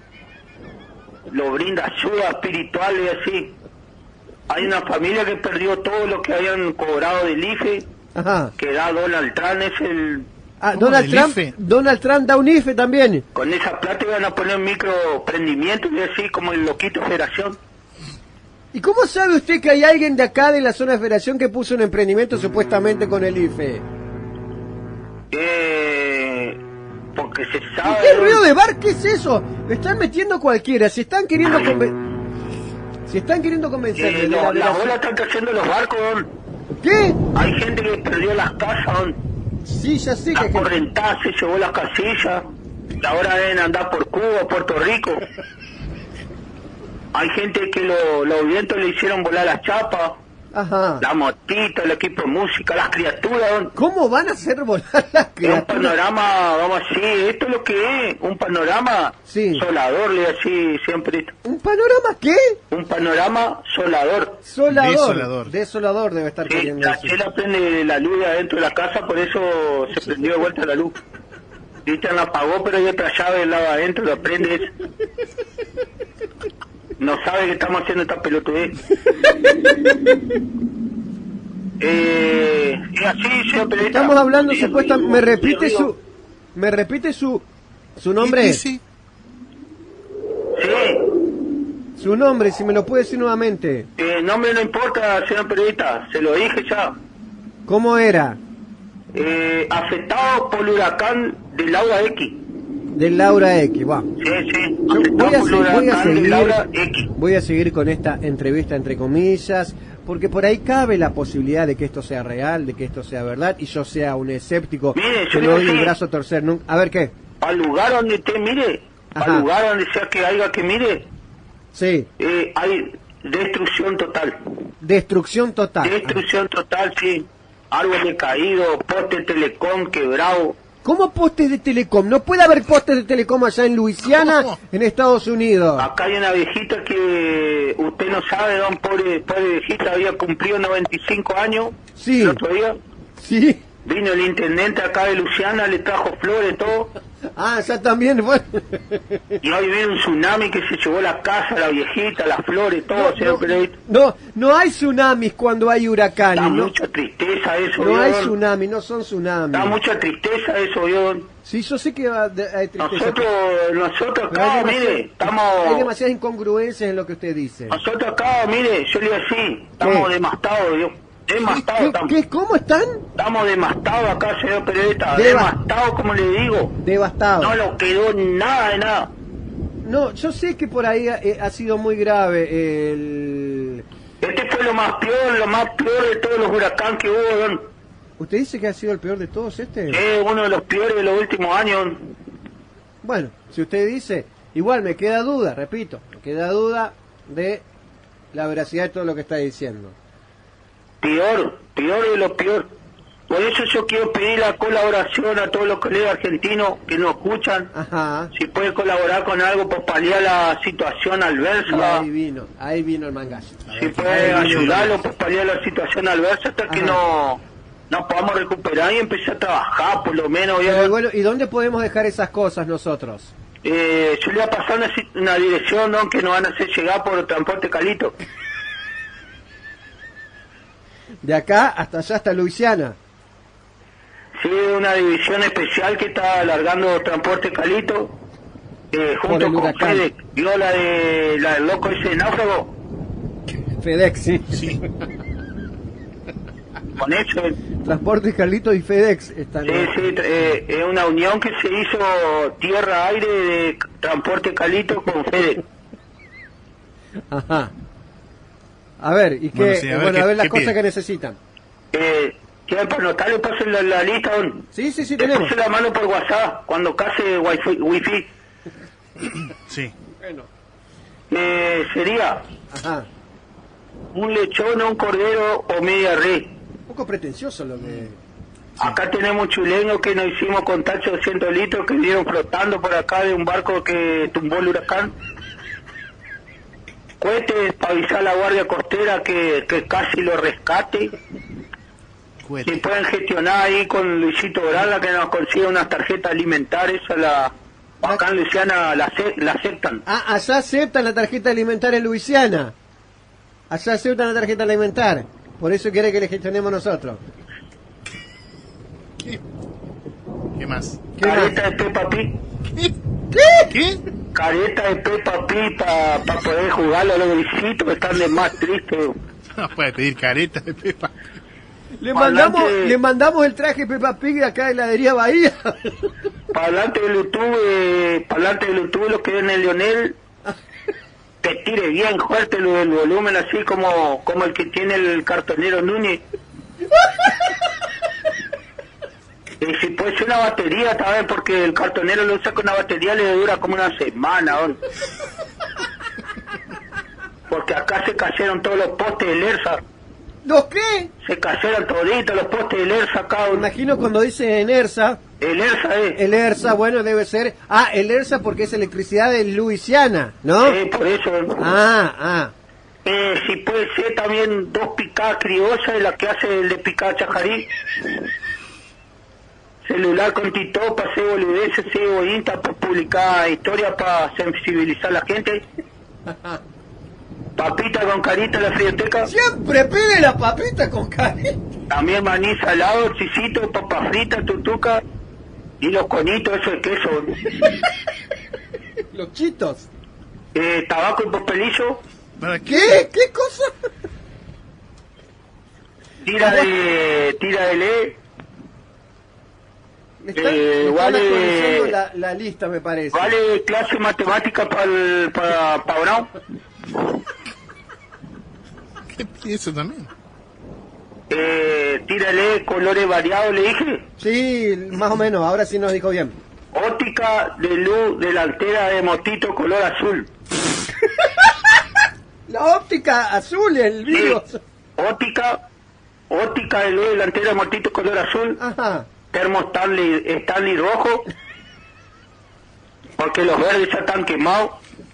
Speaker 24: Lo brinda ayuda espiritual y así. Hay una familia que perdió todo lo que habían cobrado del IFE. Ajá. Que da Donald Trump, es el...
Speaker 2: Donald Trump da un IFE también.
Speaker 24: Con esa plata iban a poner microprendimientos y así como el loquito Federación.
Speaker 2: ¿Y cómo sabe usted que hay alguien de acá de la zona de Federación que puso un emprendimiento supuestamente con el IFE?
Speaker 24: Porque se sabe...
Speaker 2: ¿Qué ruido de bar? ¿Qué es eso? Me están metiendo cualquiera. Si están queriendo convencerme...
Speaker 24: la bola están cayendo los barcos, don.
Speaker 2: ¿Qué?
Speaker 24: Hay gente que perdió las casas, don.
Speaker 2: Sí, ya sé que...
Speaker 24: La correntada se llevó las casillas. Ahora deben andar por Cuba, Puerto Rico. Hay gente que los vientos le hicieron volar las chapas.
Speaker 2: Ajá.
Speaker 24: La motita, el equipo de música, las criaturas, don.
Speaker 2: ¿Cómo van a hacer volar las criaturas?
Speaker 24: Un panorama, vamos a decir, esto es lo que es, un panorama solador, le así siempre.
Speaker 2: ¿Un panorama qué?
Speaker 24: Un panorama solador.
Speaker 2: Desolador debe estar queriendo
Speaker 24: decir. La chela prende la luz de adentro de la casa, por eso se prendió de vuelta la luz. Cristian la apagó, pero hay otra llave del lado adentro, la prende. No sabe que estamos haciendo esta pelotudez. Es así, señor periodista.
Speaker 2: Estamos hablando supuestamente. ¿Me repite su nombre?
Speaker 3: Sí.
Speaker 2: Su nombre, si me lo puede decir nuevamente.
Speaker 24: Nombre no importa, señor periodista. Se lo dije ya.
Speaker 2: ¿Cómo era?
Speaker 24: Afectado por el huracán de Laura X.
Speaker 2: Del Laura X, va.
Speaker 24: Sí.
Speaker 2: Voy a seguir con esta entrevista entre comillas, porque por ahí cabe la posibilidad de que esto sea real, de que esto sea verdad, y yo sea un escéptico que no doy el brazo a torcer nunca. A ver, ¿qué?
Speaker 24: Al lugar donde usted mire, al lugar donde sea que haya que mire,
Speaker 2: sí.
Speaker 24: Hay destrucción total.
Speaker 2: Destrucción total.
Speaker 24: Destrucción total, sí. Árboles caídos, postes de telecom quebrado.
Speaker 2: ¿Cómo postes de telecom? No puede haber postes de telecom allá en Luisiana, en Estados Unidos.
Speaker 24: Acá hay una viejita que usted no sabe, don, pobre viejita, había cumplido 95 años.
Speaker 2: Sí.
Speaker 24: El otro día.
Speaker 2: Sí.
Speaker 24: Vino el intendente acá de Luisiana, le trajo flores, todo.
Speaker 2: Ah, ya también, bueno.
Speaker 24: Y hoy viene un tsunami que se llevó la casa, la viejita, las flores, todo,
Speaker 2: no hay tsunamis cuando hay huracanes.
Speaker 24: Da mucha tristeza eso,
Speaker 2: no hay tsunamis, no son tsunamis.
Speaker 24: Da mucha tristeza eso, yo.
Speaker 2: Sí, yo sé que hay tristeza.
Speaker 24: Nosotros acá, mire, estamos...
Speaker 2: Hay demasiadas incongruencias en lo que usted dice.
Speaker 24: Nosotros acá, mire, yo le digo así, estamos devastados, yo.
Speaker 2: ¿Cómo están?
Speaker 24: Estamos devastados acá, señor periodista. Devastados, como le digo.
Speaker 2: Devastados.
Speaker 24: No lo quedó nada de nada.
Speaker 2: No, yo sé que por ahí ha sido muy grave
Speaker 24: Este fue lo más peor de todos los huracanes que hubo, don.
Speaker 2: ¿Usted dice que ha sido el peor de todos este?
Speaker 24: Es uno de los peores de los últimos años.
Speaker 2: Bueno, si usted dice, igual me queda duda, repito, me queda duda de la veracidad de todo lo que está diciendo.
Speaker 24: Peor de lo peor. Por eso yo quiero pedir la colaboración a todos los colegas argentinos que nos escuchan.
Speaker 2: Ajá.
Speaker 24: Si puede colaborar con algo para paliar la situación adversa.
Speaker 2: Ahí vino el mangazo.
Speaker 24: Si puede ayudarlo para paliar la situación adversa hasta que nos podamos recuperar y empezar a trabajar, por lo menos.
Speaker 2: Bueno, ¿y dónde podemos dejar esas cosas nosotros?
Speaker 24: Yo le voy a pasar una dirección, ¿no?, que nos van a hacer llegar por transporte Calito.
Speaker 2: De acá hasta allá, hasta Luisiana.
Speaker 24: Sí, una división especial que está alargando transporte Calito, junto con FedEx. ¿Vio la del loco ese náufrago?
Speaker 2: FedEx, sí.
Speaker 24: Con eso.
Speaker 2: Transporte Calito y FedEx están.
Speaker 24: Sí, es una unión que se hizo tierra-aire de transporte Calito con FedEx.
Speaker 2: Ajá. A ver, ¿y qué? A ver las cosas que necesitan.
Speaker 24: ¿Quieren para anotar? Le paso la lista, don.
Speaker 2: Sí, tenemos.
Speaker 24: Puse la mano por WhatsApp, cuando case wifi.
Speaker 3: Sí.
Speaker 24: Bueno. Sería...
Speaker 2: Ajá.
Speaker 24: Un lechón, un cordero o media res.
Speaker 2: Un poco pretencioso lo que...
Speaker 24: Acá tenemos chuleños que nos hicimos con tacho de 200 litros que vinieron flotando por acá de un barco que tumbó el huracán. Cohetes para avisar a la Guardia Costera que casi lo rescate. Si pueden gestionar ahí con Luisito Grala que nos consiga unas tarjetas alimentarias acá en Luisiana la aceptan.
Speaker 2: Ah, allá aceptan la tarjeta alimentaria en Luisiana. Allá aceptan la tarjeta alimentaria. Por eso quiere que le gestionemos nosotros.
Speaker 3: ¿Qué más?
Speaker 24: Careta de Peppa Pig.
Speaker 3: ¿Qué?
Speaker 24: Careta de Peppa Pig para poder jugarlo a los grisitos que están de más tristes.
Speaker 3: No puede pedir careta de Peppa.
Speaker 2: Le mandamos el traje Peppa Pig de acá de Heladería Bahía.
Speaker 24: Para adelante del YouTube, lo que ven el Lionel, que tire bien fuerte el volumen, así como el que tiene el cartonero Núñez. Y si puede ser una batería también, porque el cartonero lo usa con una batería, le dura como una semana, ¿no? Porque acá se cayeron todos los postes del ERSA.
Speaker 2: ¿Los qué?
Speaker 24: Se cayeron toditos los postes del ERSA acá.
Speaker 2: Me imagino cuando dice en ERSA.
Speaker 24: El ERSA es.
Speaker 2: El ERSA, bueno, debe ser... Ah, el ERSA porque es electricidad de Luisiana, ¿no?
Speaker 24: Sí, por eso. Si puede ser también 2 picadas criollas de la que hace el de picada chajarí. Celular con Tito para hacer boludeces, Insta para publicar historias para sensibilizar a la gente. Papita con carita en la frioteca.
Speaker 2: Siempre pide la papita con carita.
Speaker 24: También maní salado, chisito, papas fritas, tutuca y los conitos, eso de queso.
Speaker 2: Los chitos.
Speaker 24: Tabaco y papelillo.
Speaker 2: ¿Qué? ¿Qué cosa?
Speaker 24: Tira de ley.
Speaker 2: Me están actualizando la lista, me parece.
Speaker 24: ¿Vale clase matemática para Brown?
Speaker 3: ¿Qué pide eso también?
Speaker 24: Tírale colores variados, le dije.
Speaker 2: Sí, más o menos, ahora sí nos dijo bien.
Speaker 24: Óptica de luz delantera de motito color azul.
Speaker 2: La óptica azul, el vidrio.
Speaker 24: Sí. Óptica de luz delantera de motito color azul.
Speaker 2: Ajá.
Speaker 24: Termo Stanley rojo. Porque los verdes ya están quemados.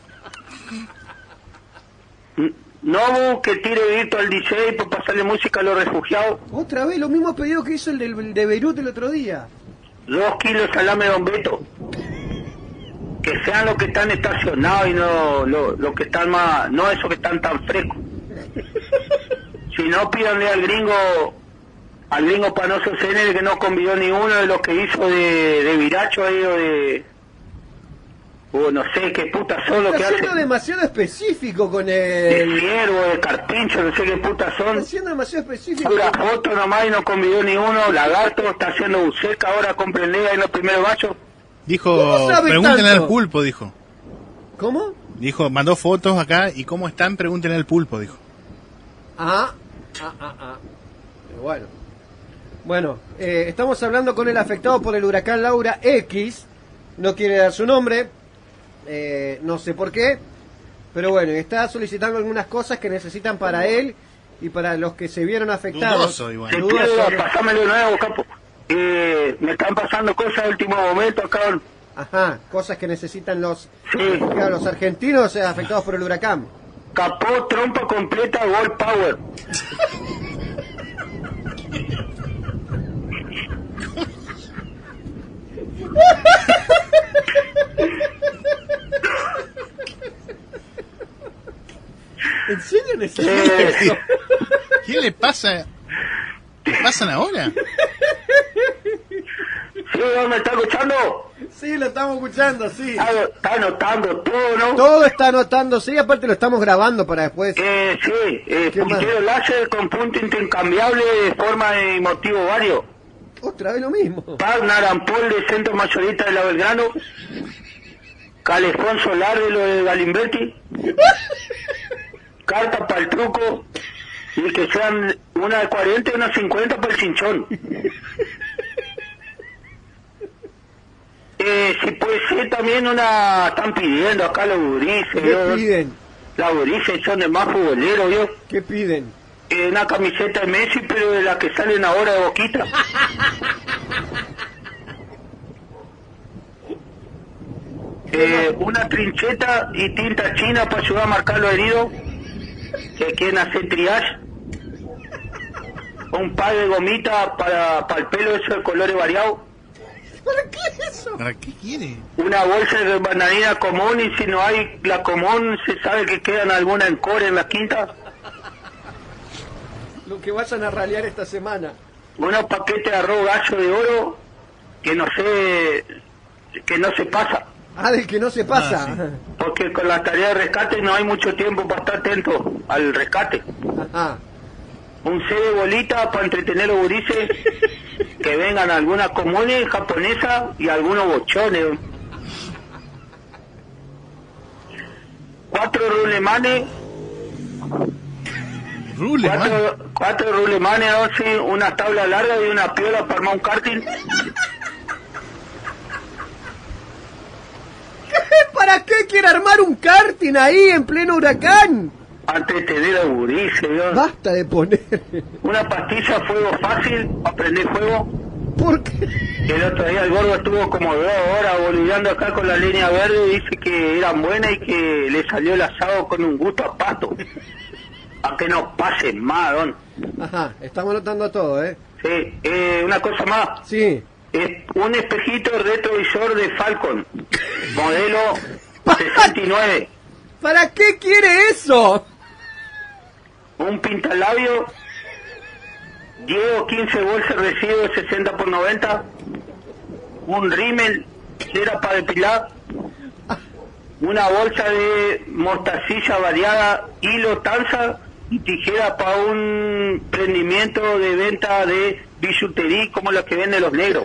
Speaker 24: Nobu que tire Virtual DJ para pasarle música a los refugiados.
Speaker 2: Otra vez, lo mismo pedido que hizo el de Beirut el otro día.
Speaker 24: 2 kilos de salame Don Beto. Que sean los que están estacionados y no los que están más, no esos que están tan frescos. Si no, pídanle al gringo Panoso CN que no convidó ni uno de los que hizo de Viracho ahí o no sé qué puta son lo que hace. Está
Speaker 2: siendo demasiado específico con
Speaker 24: de ciervo, de carpincho, no sé qué puta son.
Speaker 2: Está siendo demasiado específico.
Speaker 24: Pura foto nomás y no convidó ni uno. Lagarto está haciendo buceca ahora, comprenle ahí en los primeros bachos.
Speaker 3: Dijo, pregúntenle al pulpo, dijo.
Speaker 2: ¿Cómo?
Speaker 3: Dijo, mandó fotos acá y cómo están, pregúntenle al pulpo, dijo.
Speaker 2: Bueno, estamos hablando con el afectado por el huracán Laura X. No quiere dar su nombre. No sé por qué. Pero bueno, está solicitando algunas cosas que necesitan para él y para los que se vieron afectados.
Speaker 24: Dudoso, igual. Pasámelo de nuevo, capo. Me están pasando cosas de último momento acá.
Speaker 2: Ajá, cosas que necesitan los argentinos afectados por el huracán.
Speaker 24: Capó, trompa completa, Gold Power.
Speaker 2: ¿En serio necesitan eso?
Speaker 3: ¿Qué le pasa? ¿Qué pasan ahora?
Speaker 24: ¿Sí, me está escuchando?
Speaker 2: Sí, lo estamos escuchando, sí.
Speaker 24: Está anotando todo, ¿no?
Speaker 2: Todo está anotando, sí, aparte lo estamos grabando para después.
Speaker 24: Sí, puntero láser con punto intercambiable de forma y motivo varios.
Speaker 2: Otra vez lo mismo.
Speaker 24: Pagnar Ampol de Centro Mayorista de la Belgrano. Calefón solar de lo de Galimberti. Carta para el truco. Y que sean una de 40 y una 50 para el cinchón. Si puede ser también una... Están pidiendo acá los gurises.
Speaker 2: ¿Qué piden?
Speaker 24: Los gurises son de más futboleros, ¿yo?
Speaker 2: ¿Qué piden?
Speaker 24: Una camiseta de Messi, pero de las que salen ahora de Boquita. Una trincheta y tinta china para ayudar a marcar los heridos que quieren hacer triage. Un par de gomitas para el pelo, eso de colores variados.
Speaker 2: ¿Para qué eso?
Speaker 3: ¿Para qué quiere?
Speaker 24: Una bolsa de bananina común, y si no hay la común, se sabe que quedan alguna en core en la quinta.
Speaker 2: Lo que vayan a ralear esta semana.
Speaker 24: Unos paquetes de arroz gallo de oro que no se pasa.
Speaker 2: Del que no se pasa.
Speaker 24: Sí. Porque con la tarea de rescate no hay mucho tiempo para estar atento al rescate.
Speaker 2: Ajá.
Speaker 24: Un C de bolita para entretener los gurises, que vengan algunas comunes japonesas y algunos bochones. 4 rulemanes. Cuatro rulemanes, una tabla larga y una piola para armar un karting.
Speaker 2: ¿Para qué quiere armar un karting ahí en pleno huracán?
Speaker 24: Antes de tener a gurises, ¿no?
Speaker 2: Basta de poner.
Speaker 24: Una pastilla fuego fácil para prender fuego.
Speaker 2: ¿Por qué?
Speaker 24: El otro día el gordo estuvo como 2 horas boludeando acá con la línea verde y dice que eran buenas y que le salió el asado con un gusto a pato. A que no pase más, don.
Speaker 2: Ajá, estamos notando todo, ¿eh?
Speaker 24: Sí, una cosa más.
Speaker 2: Sí.
Speaker 24: Un espejito retrovisor de Falcon, modelo 69.
Speaker 2: ¿Para qué quiere eso?
Speaker 24: un pintalabio, 10 o 15 bolsas de residuos de 60 por 90, un rímel, cera para depilar, una bolsa de mostacilla variada, hilo, tanza y tijera para un prendimiento de venta de bisutería como las que venden los negros.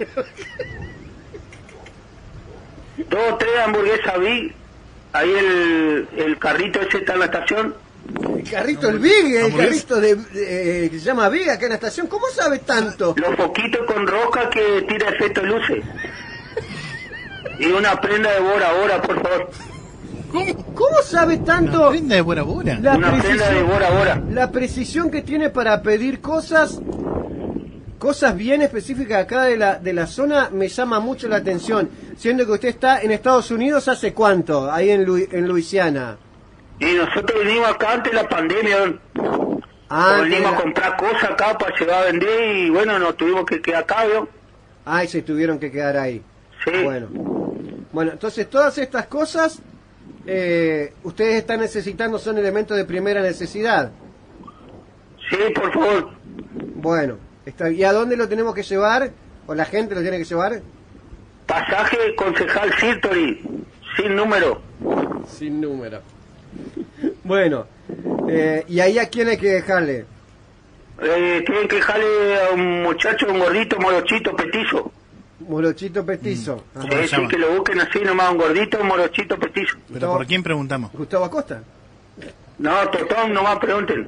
Speaker 24: 2 o 3 hamburguesas vi, ahí el carrito ese está en la estación.
Speaker 2: El carrito, el Big, el carrito que se llama Big acá en la estación. ¿Cómo sabe tanto?
Speaker 24: Los foquitos con roca que tira efecto luces. Y una prenda de Bora Bora, por favor.
Speaker 2: ¿Cómo sabe tanto?
Speaker 3: Una prenda de Bora Bora.
Speaker 24: Una prenda de Bora Bora.
Speaker 2: La precisión que tiene para pedir cosas bien específicas acá de la zona me llama mucho la atención. Siendo que usted está en Estados Unidos, ¿hace cuánto? Ahí en Luisiana.
Speaker 24: Y nosotros venimos acá antes de la pandemia. Venimos a comprar cosas acá para llegar a vender y bueno, nos tuvimos que quedar acá, ¿no?
Speaker 2: Ah, y se tuvieron que quedar ahí.
Speaker 24: Sí.
Speaker 2: Bueno, entonces todas estas cosas ustedes están necesitando, son elementos de primera necesidad.
Speaker 24: Sí, por favor.
Speaker 2: Bueno, ¿y a dónde lo tenemos que llevar? ¿O la gente lo tiene que llevar?
Speaker 24: Pasaje Concejal Sirtori, sin número.
Speaker 2: Sin número. Bueno, ¿y ahí a quién hay que dejarle?
Speaker 24: Tienen que dejarle a un muchacho, un gordito, morochito, petizo.
Speaker 2: Morochito petizo.
Speaker 24: Sí, que lo busquen así nomás, un gordito, un morochito petizo.
Speaker 3: ¿Pero por quién preguntamos?
Speaker 2: ¿Gustavo Acosta?
Speaker 24: No, Totón, nomás pregunten.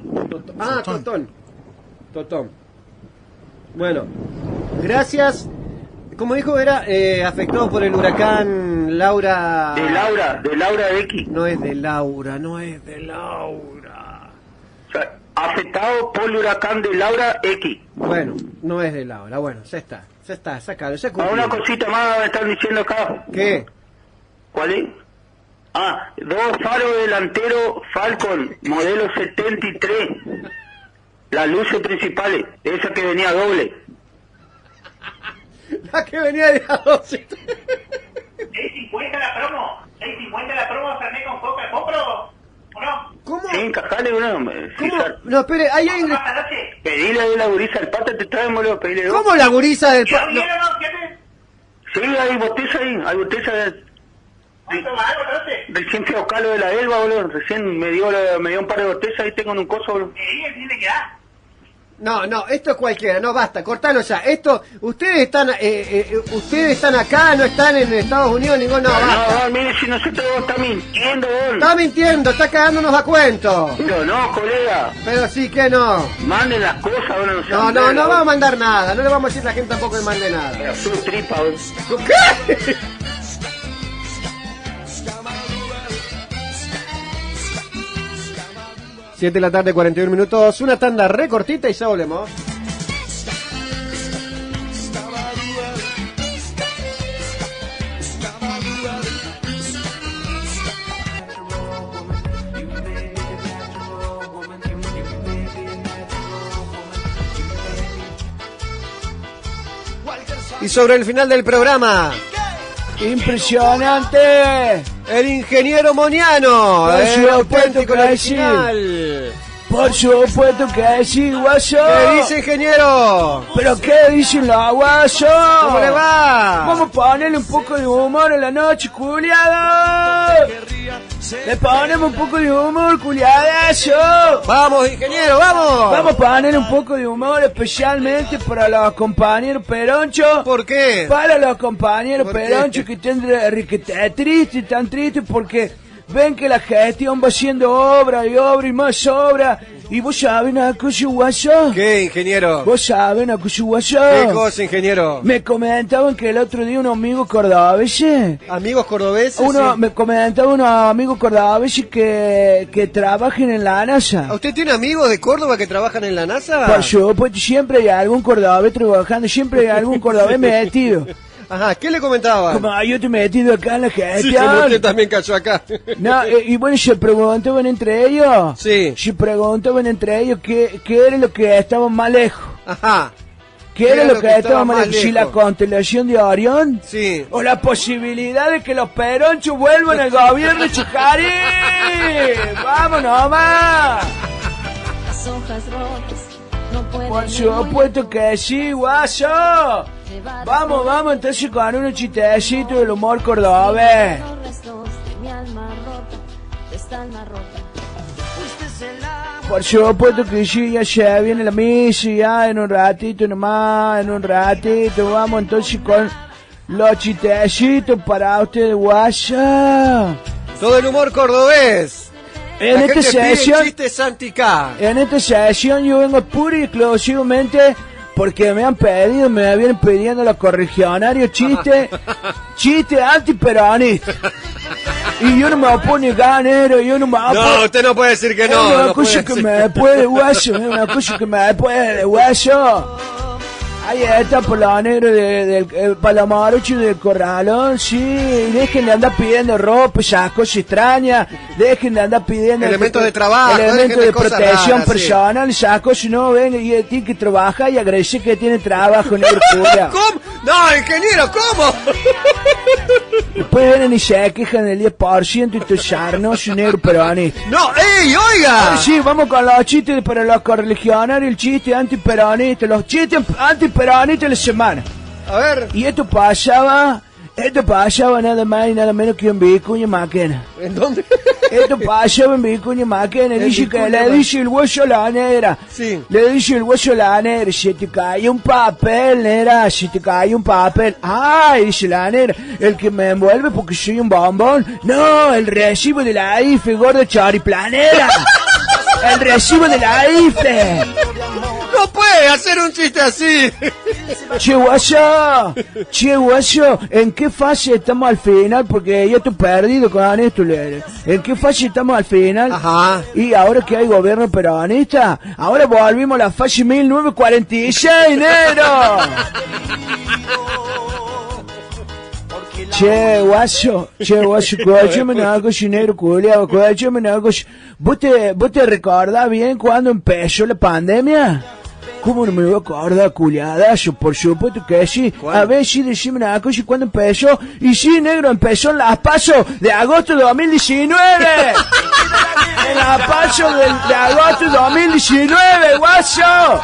Speaker 2: Totón. Bueno, gracias. Como dijo, era afectado por el huracán Laura...
Speaker 24: De Laura X.
Speaker 2: No es de Laura.
Speaker 24: O sea, afectado por el huracán de Laura X.
Speaker 2: Bueno, no es de Laura. Bueno, ya está, sácalo, ya cumplió.
Speaker 24: Una cosita más me están diciendo acá.
Speaker 2: ¿Qué?
Speaker 24: ¿Cuál es? 2 faros delanteros Falcon, modelo 73. Las luces principales, esa que venía doble.
Speaker 2: La que venía de a 12.
Speaker 23: 6.50 la promo. 6.50 la promo, Fernet con coca. ¿Compro o no?
Speaker 2: ¿Cómo?
Speaker 24: Sí, encajale uno.
Speaker 2: ¿Cómo? No, espere, ahí hay...
Speaker 24: Pedile a la gurisa del pata, te traen, boludo, pedile 2.
Speaker 2: ¿Cómo la gurisa del pata?
Speaker 23: No.
Speaker 24: Sí, hay botella ahí, Recién fui a buscar lo de la Elba, boludo. Recién me dio un par de botellas, ahí tengo en un coso, boludo.
Speaker 23: ¿Tiene que dar?
Speaker 2: No, esto es cualquiera, no, basta, cortalo ya. Ustedes están acá, no están en Estados Unidos, basta.
Speaker 24: No, mire, si nosotros está mintiendo, boludo.
Speaker 2: Está mintiendo, está cagándonos a cuento.
Speaker 24: Pero no, colega.
Speaker 2: Pero sí que no.
Speaker 24: Manden las cosas, boludo.
Speaker 2: No vamos a mandar nada, no le vamos a decir a la gente tampoco que mande nada.
Speaker 24: Pero su tripa, boludo.
Speaker 2: ¿Qué? 7 de la tarde, 41 minutos, una tanda recortita y ya volvemos. Y sobre el final del programa...
Speaker 5: ¡Impresionante!
Speaker 2: El ingeniero Moniano, el auténtico original.
Speaker 5: Por supuesto que sí, guaso.
Speaker 2: ¿Qué dice, ingeniero?
Speaker 5: ¿Pero qué dicen los guasos?
Speaker 2: ¿Cómo le va?
Speaker 5: Vamos a ponerle un poco de humor en la noche, culiado. Le ponemos un poco de humor, culiadazo.
Speaker 2: Vamos, ingeniero, vamos.
Speaker 5: Vamos a poner un poco de humor especialmente para los compañeros peronchos.
Speaker 2: ¿Por qué?
Speaker 5: Para los compañeros peronchos que están tan tristes porque ven que la gestión va haciendo obra y más obra. ¿Y vos sabés una cosa, guaso?
Speaker 2: ¿Qué, ingeniero?
Speaker 5: ¿Vos sabés una cosa, guaso?
Speaker 2: ¿Qué cosa, ingeniero?
Speaker 5: Me comentaban que el otro día unos amigos cordobeses...
Speaker 2: ¿Amigos cordobeses?
Speaker 5: Me comentaban unos amigos cordobeses que trabajan en la NASA.
Speaker 2: ¿Usted tiene amigos de Córdoba que trabajan en la NASA?
Speaker 5: Por supuesto, siempre hay algún cordobés trabajando, siempre hay algún cordobés metido.
Speaker 2: Ajá, ¿qué le comentaba?
Speaker 5: Como yo te he metido acá en la gestión.
Speaker 2: Sí, como usted también cayó acá.
Speaker 5: No, y bueno, se preguntaban entre ellos.
Speaker 2: Sí.
Speaker 5: Se preguntaban entre ellos qué era lo que estaba más lejos.
Speaker 2: Ajá.
Speaker 5: ¿Qué era lo que estaba más lejos? ¿Si la constelación de Orión?
Speaker 2: Sí.
Speaker 5: ¿O la posibilidad de que los peronchos vuelvan al gobierno, Chujari? ¡Vamos nomás!
Speaker 1: las hojas rotas. No puede.
Speaker 5: Por supuesto que sí, guaso. Vamos, entonces con unos chistecitos del humor cordobés. Por supuesto que sí, ya se viene la misa, ya en un ratito nomás, vamos entonces con los chistecitos para ustedes, guasa.
Speaker 2: Todo el humor cordobés.
Speaker 5: En esta sesión,
Speaker 2: en
Speaker 5: esta sesión yo vengo pura y exclusivamente porque me vienen pidiendo los correligionarios chistes antiperonistas. Y yo no me voy a poner ganero,
Speaker 2: No, usted no puede decir que no.
Speaker 5: Es una cosa que me puede, guaso, Ahí está por los negros del Palamarocho del Corralón, sí. Dejen de andar pidiendo ropa, esas cosas extrañas. Dejen de andar pidiendo
Speaker 2: elementos de trabajo,
Speaker 5: elementos de protección raras, personal, esas cosas. No, ven, y tiene que trabajar y agradecer que tiene trabajo, negro pura.
Speaker 2: ¿Cómo? No, ingeniero, ¿cómo?
Speaker 5: Después vienen y se quejan del 10% y tu sarnoso negro peronista.
Speaker 2: No, ¡ey, oiga!
Speaker 5: Ahora sí, vamos con los chistes para los correligionarios, el chiste antiperonista, los chistes antiperonistas de la semana.
Speaker 2: A ver.
Speaker 5: Y esto pasaba nada más y nada menos que en Vicuña Maquena.
Speaker 2: ¿En dónde?
Speaker 5: Esto pasaba en Vicuña Maquena. Dice que le dice el hueso a la negra.
Speaker 2: Sí.
Speaker 5: Le dice el hueso a la negra. Se te cae un papel, negra. Se te cae un papel. Ay, dice la negra. El que me envuelve porque soy un bombón. No, el recibo de la IFE, gordo chariplanera. El recibo de la IFE.
Speaker 2: No puede hacer un chiste así.
Speaker 5: Che guaso, ¿en qué fase estamos al final? Porque ya estoy perdido con esto, ¿en qué fase estamos al final?
Speaker 2: Ajá.
Speaker 5: Y ahora que hay gobierno peronista, ahora volvimos a la fase 1946, negro. Che guaso, escúchame una cosa, negro culiao, escúchame una cosa. ¿Vos te recordás bien cuando empezó la pandemia? ¿Cómo no me voy a acordar, culiadazo? Por supuesto que sí. ¿Cuál? A ver, sí, decime una cosa, ¿y cuándo empezó? Y sí, negro, empezó en las PASO de agosto de 2019. En las PASO de agosto de 2019, guaso.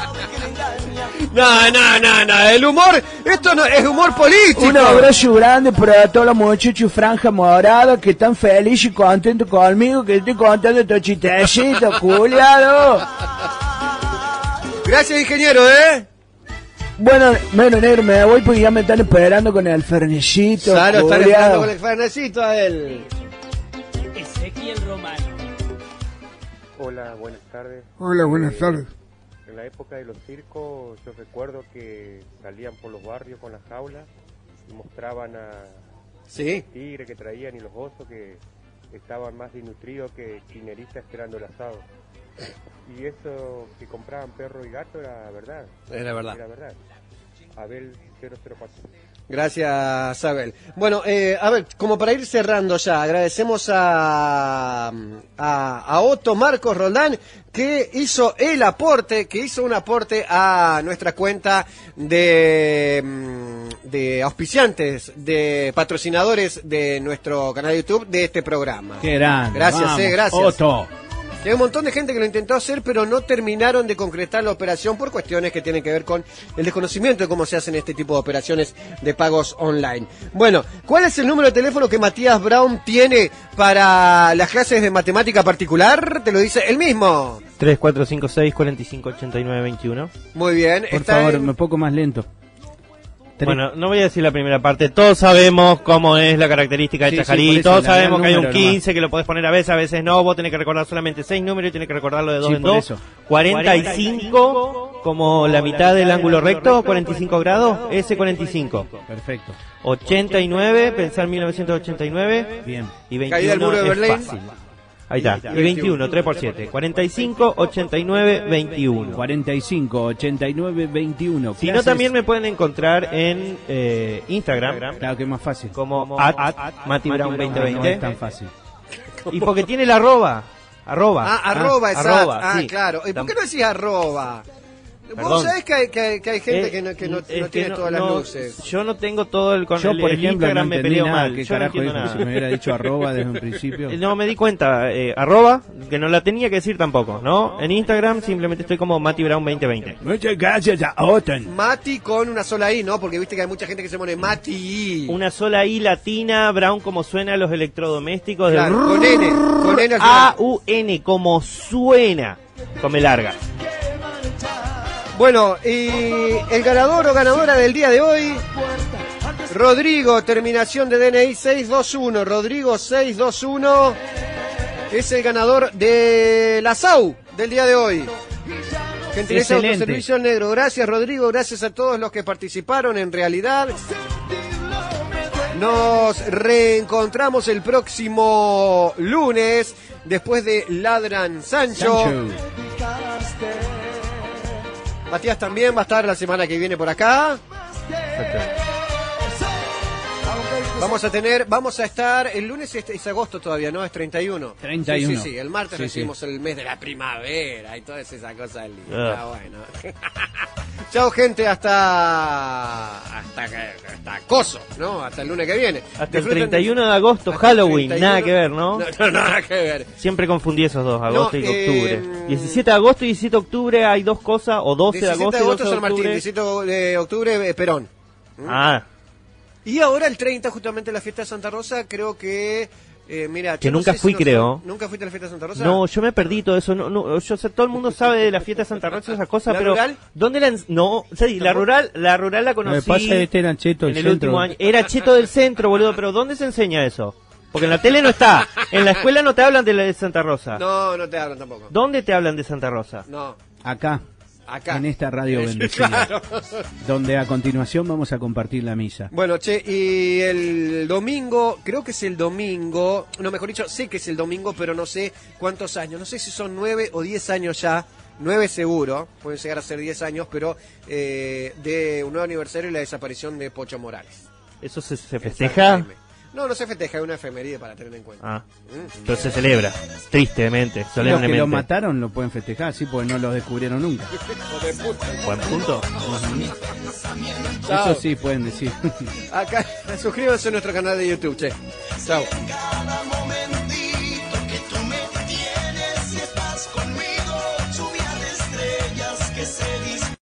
Speaker 2: No, el humor, esto no es humor político.
Speaker 5: Un abrazo grande para todos los muchachos franja morada que están felices y contentos conmigo, que estoy contando estos chistecitos, culiado.
Speaker 2: Gracias, ingeniero,
Speaker 5: Bueno, negro, me voy porque ya me están esperando con el fernecito.
Speaker 2: Claro, están esperando con el fernecito a él.
Speaker 1: Ezequiel Romano.
Speaker 6: Hola, buenas tardes.
Speaker 5: Hola, buenas tardes.
Speaker 6: En la época de los circos, yo recuerdo que salían por los barrios con las jaulas y mostraban a los tigres que traían y los osos que estaban más desnutridos que quineristas esperando el asado. Y eso que compraban perro y gato era verdad.
Speaker 2: Era verdad.
Speaker 6: Abel 004.
Speaker 2: Gracias, Abel. Bueno, a ver, como para ir cerrando ya, agradecemos a Otto Marcos Roldán que hizo un aporte a nuestra cuenta de auspiciantes, de patrocinadores de nuestro canal de YouTube de este programa.
Speaker 4: Qué grande.
Speaker 2: Gracias, gracias.
Speaker 4: Otto.
Speaker 2: Hay un montón de gente que lo intentó hacer, pero no terminaron de concretar la operación por cuestiones que tienen que ver con el desconocimiento de cómo se hacen este tipo de operaciones de pagos online. Bueno, ¿cuál es el número de teléfono que Matías Brown tiene para las clases de matemática particular? Te lo dice él mismo.
Speaker 7: 3456-4589-21.
Speaker 2: Muy bien.
Speaker 4: Por favor, un poco más lento.
Speaker 7: Bueno, no voy a decir la primera parte. Todos sabemos cómo es la característica de Chajarí. Todos sabemos que hay un 15 que lo podés poner a veces no. Vos tenés que recordar solamente 6 números y tenés que recordarlo de 2 en 2. 45 como la mitad del ángulo recto, 45 grados, ese 45.
Speaker 4: Perfecto.
Speaker 7: 89, pensar 1989.
Speaker 4: Bien.
Speaker 7: Y 21
Speaker 2: Caída del muro de Berlín.
Speaker 7: Fácil. Ahí está. Y 21, 3 por 7. 45, 89, 21.
Speaker 4: 45, 89, 21.
Speaker 7: Si no, también me pueden encontrar en Instagram.
Speaker 4: Claro que es más fácil.
Speaker 7: Como @MatiBrown2020.
Speaker 4: No es tan fácil.
Speaker 7: Y porque tiene el arroba.
Speaker 2: Arroba, exacto.
Speaker 7: Sí.
Speaker 2: Claro. ¿Y por qué no decís arroba? Vos sabés que hay gente que no tiene todas las luces.
Speaker 7: Yo no tengo todo el...
Speaker 4: Yo, por ejemplo,
Speaker 7: Instagram
Speaker 4: no
Speaker 7: me peleo
Speaker 4: nada,
Speaker 7: mal.
Speaker 4: ¿qué
Speaker 7: Yo
Speaker 4: carajo
Speaker 7: no
Speaker 4: dijo?
Speaker 7: entiendo
Speaker 4: Si
Speaker 7: nada.
Speaker 4: me hubiera dicho arroba desde un principio.
Speaker 7: No, me di cuenta. Arroba, que no la tenía que decir tampoco, ¿no? En Instagram simplemente estoy como Mati Brown 2020.
Speaker 5: Muchas gracias a Otan.
Speaker 2: Mati con una sola I, ¿no? Porque viste que hay mucha gente que se pone Mati.
Speaker 7: Una sola I latina, Brown como suena los electrodomésticos.
Speaker 2: Claro, con N al final.
Speaker 7: A-U-N, como suena. Come larga.
Speaker 2: Bueno, y el ganador o ganadora del día de hoy, Rodrigo, terminación de DNI 621. Rodrigo 621 es el ganador de la SAU del día de hoy. Gentileza de Autoservicio Negro. Gracias, Rodrigo. Gracias a todos los que participaron. En realidad, nos reencontramos el próximo lunes después de Ladran Sancho. Matías también va a estar la semana que viene por acá. Vamos a estar, el lunes es agosto todavía, ¿no? Es 31.
Speaker 4: 31.
Speaker 2: Sí, el martes recibimos el mes de la primavera y todas esas cosas lindas. Bueno. Chao, gente, hasta coso, ¿no? Hasta el lunes que viene.
Speaker 7: Hasta el 31 de agosto, Halloween, 31, nada que ver, ¿no?
Speaker 2: No, nada que ver.
Speaker 7: Siempre confundí esos dos, agosto y octubre. 17 de agosto y 17 de octubre hay dos cosas, o 12 de agosto y 12 de octubre.
Speaker 2: San Martín, 17 de octubre, Perón. Y ahora el 30, justamente la fiesta de Santa Rosa, creo que... mira,
Speaker 7: que nunca fui, creo.
Speaker 2: ¿Nunca fuiste a la fiesta de Santa Rosa?
Speaker 7: No, yo me perdí todo eso. Yo sé, todo el mundo sabe de la fiesta de Santa Rosa, esas cosas, pero
Speaker 2: rural?
Speaker 7: ¿dónde la no? Sí, la rural la conocí.
Speaker 4: Me pasa era cheto
Speaker 7: en el último año. Era cheto del centro, boludo, pero ¿dónde se enseña eso? Porque en la tele no está. En la escuela no te hablan de la de Santa Rosa.
Speaker 2: No te hablan tampoco.
Speaker 7: ¿Dónde te hablan de Santa Rosa?
Speaker 2: No.
Speaker 4: Acá. En esta radio bendecida.
Speaker 2: Claro.
Speaker 4: Donde a continuación vamos a compartir la misa.
Speaker 2: Bueno, y el domingo, creo que es el domingo, no, mejor dicho, sé que es el domingo, pero no sé cuántos años, no sé si son 9 o 10 años ya, 9 seguro, pueden llegar a ser 10 años, pero de un nuevo aniversario y la desaparición de Pocho Morales.
Speaker 7: ¿Eso se festeja?
Speaker 2: No se festeja, es una efeméride para tener en cuenta.
Speaker 7: Pero se celebra, tristemente, solemnemente.
Speaker 4: Los que lo mataron lo pueden festejar, sí, porque no los descubrieron nunca.
Speaker 7: Buen punto.
Speaker 4: Eso sí pueden decir.
Speaker 2: Acá, suscríbanse a nuestro canal de YouTube, che. Chao.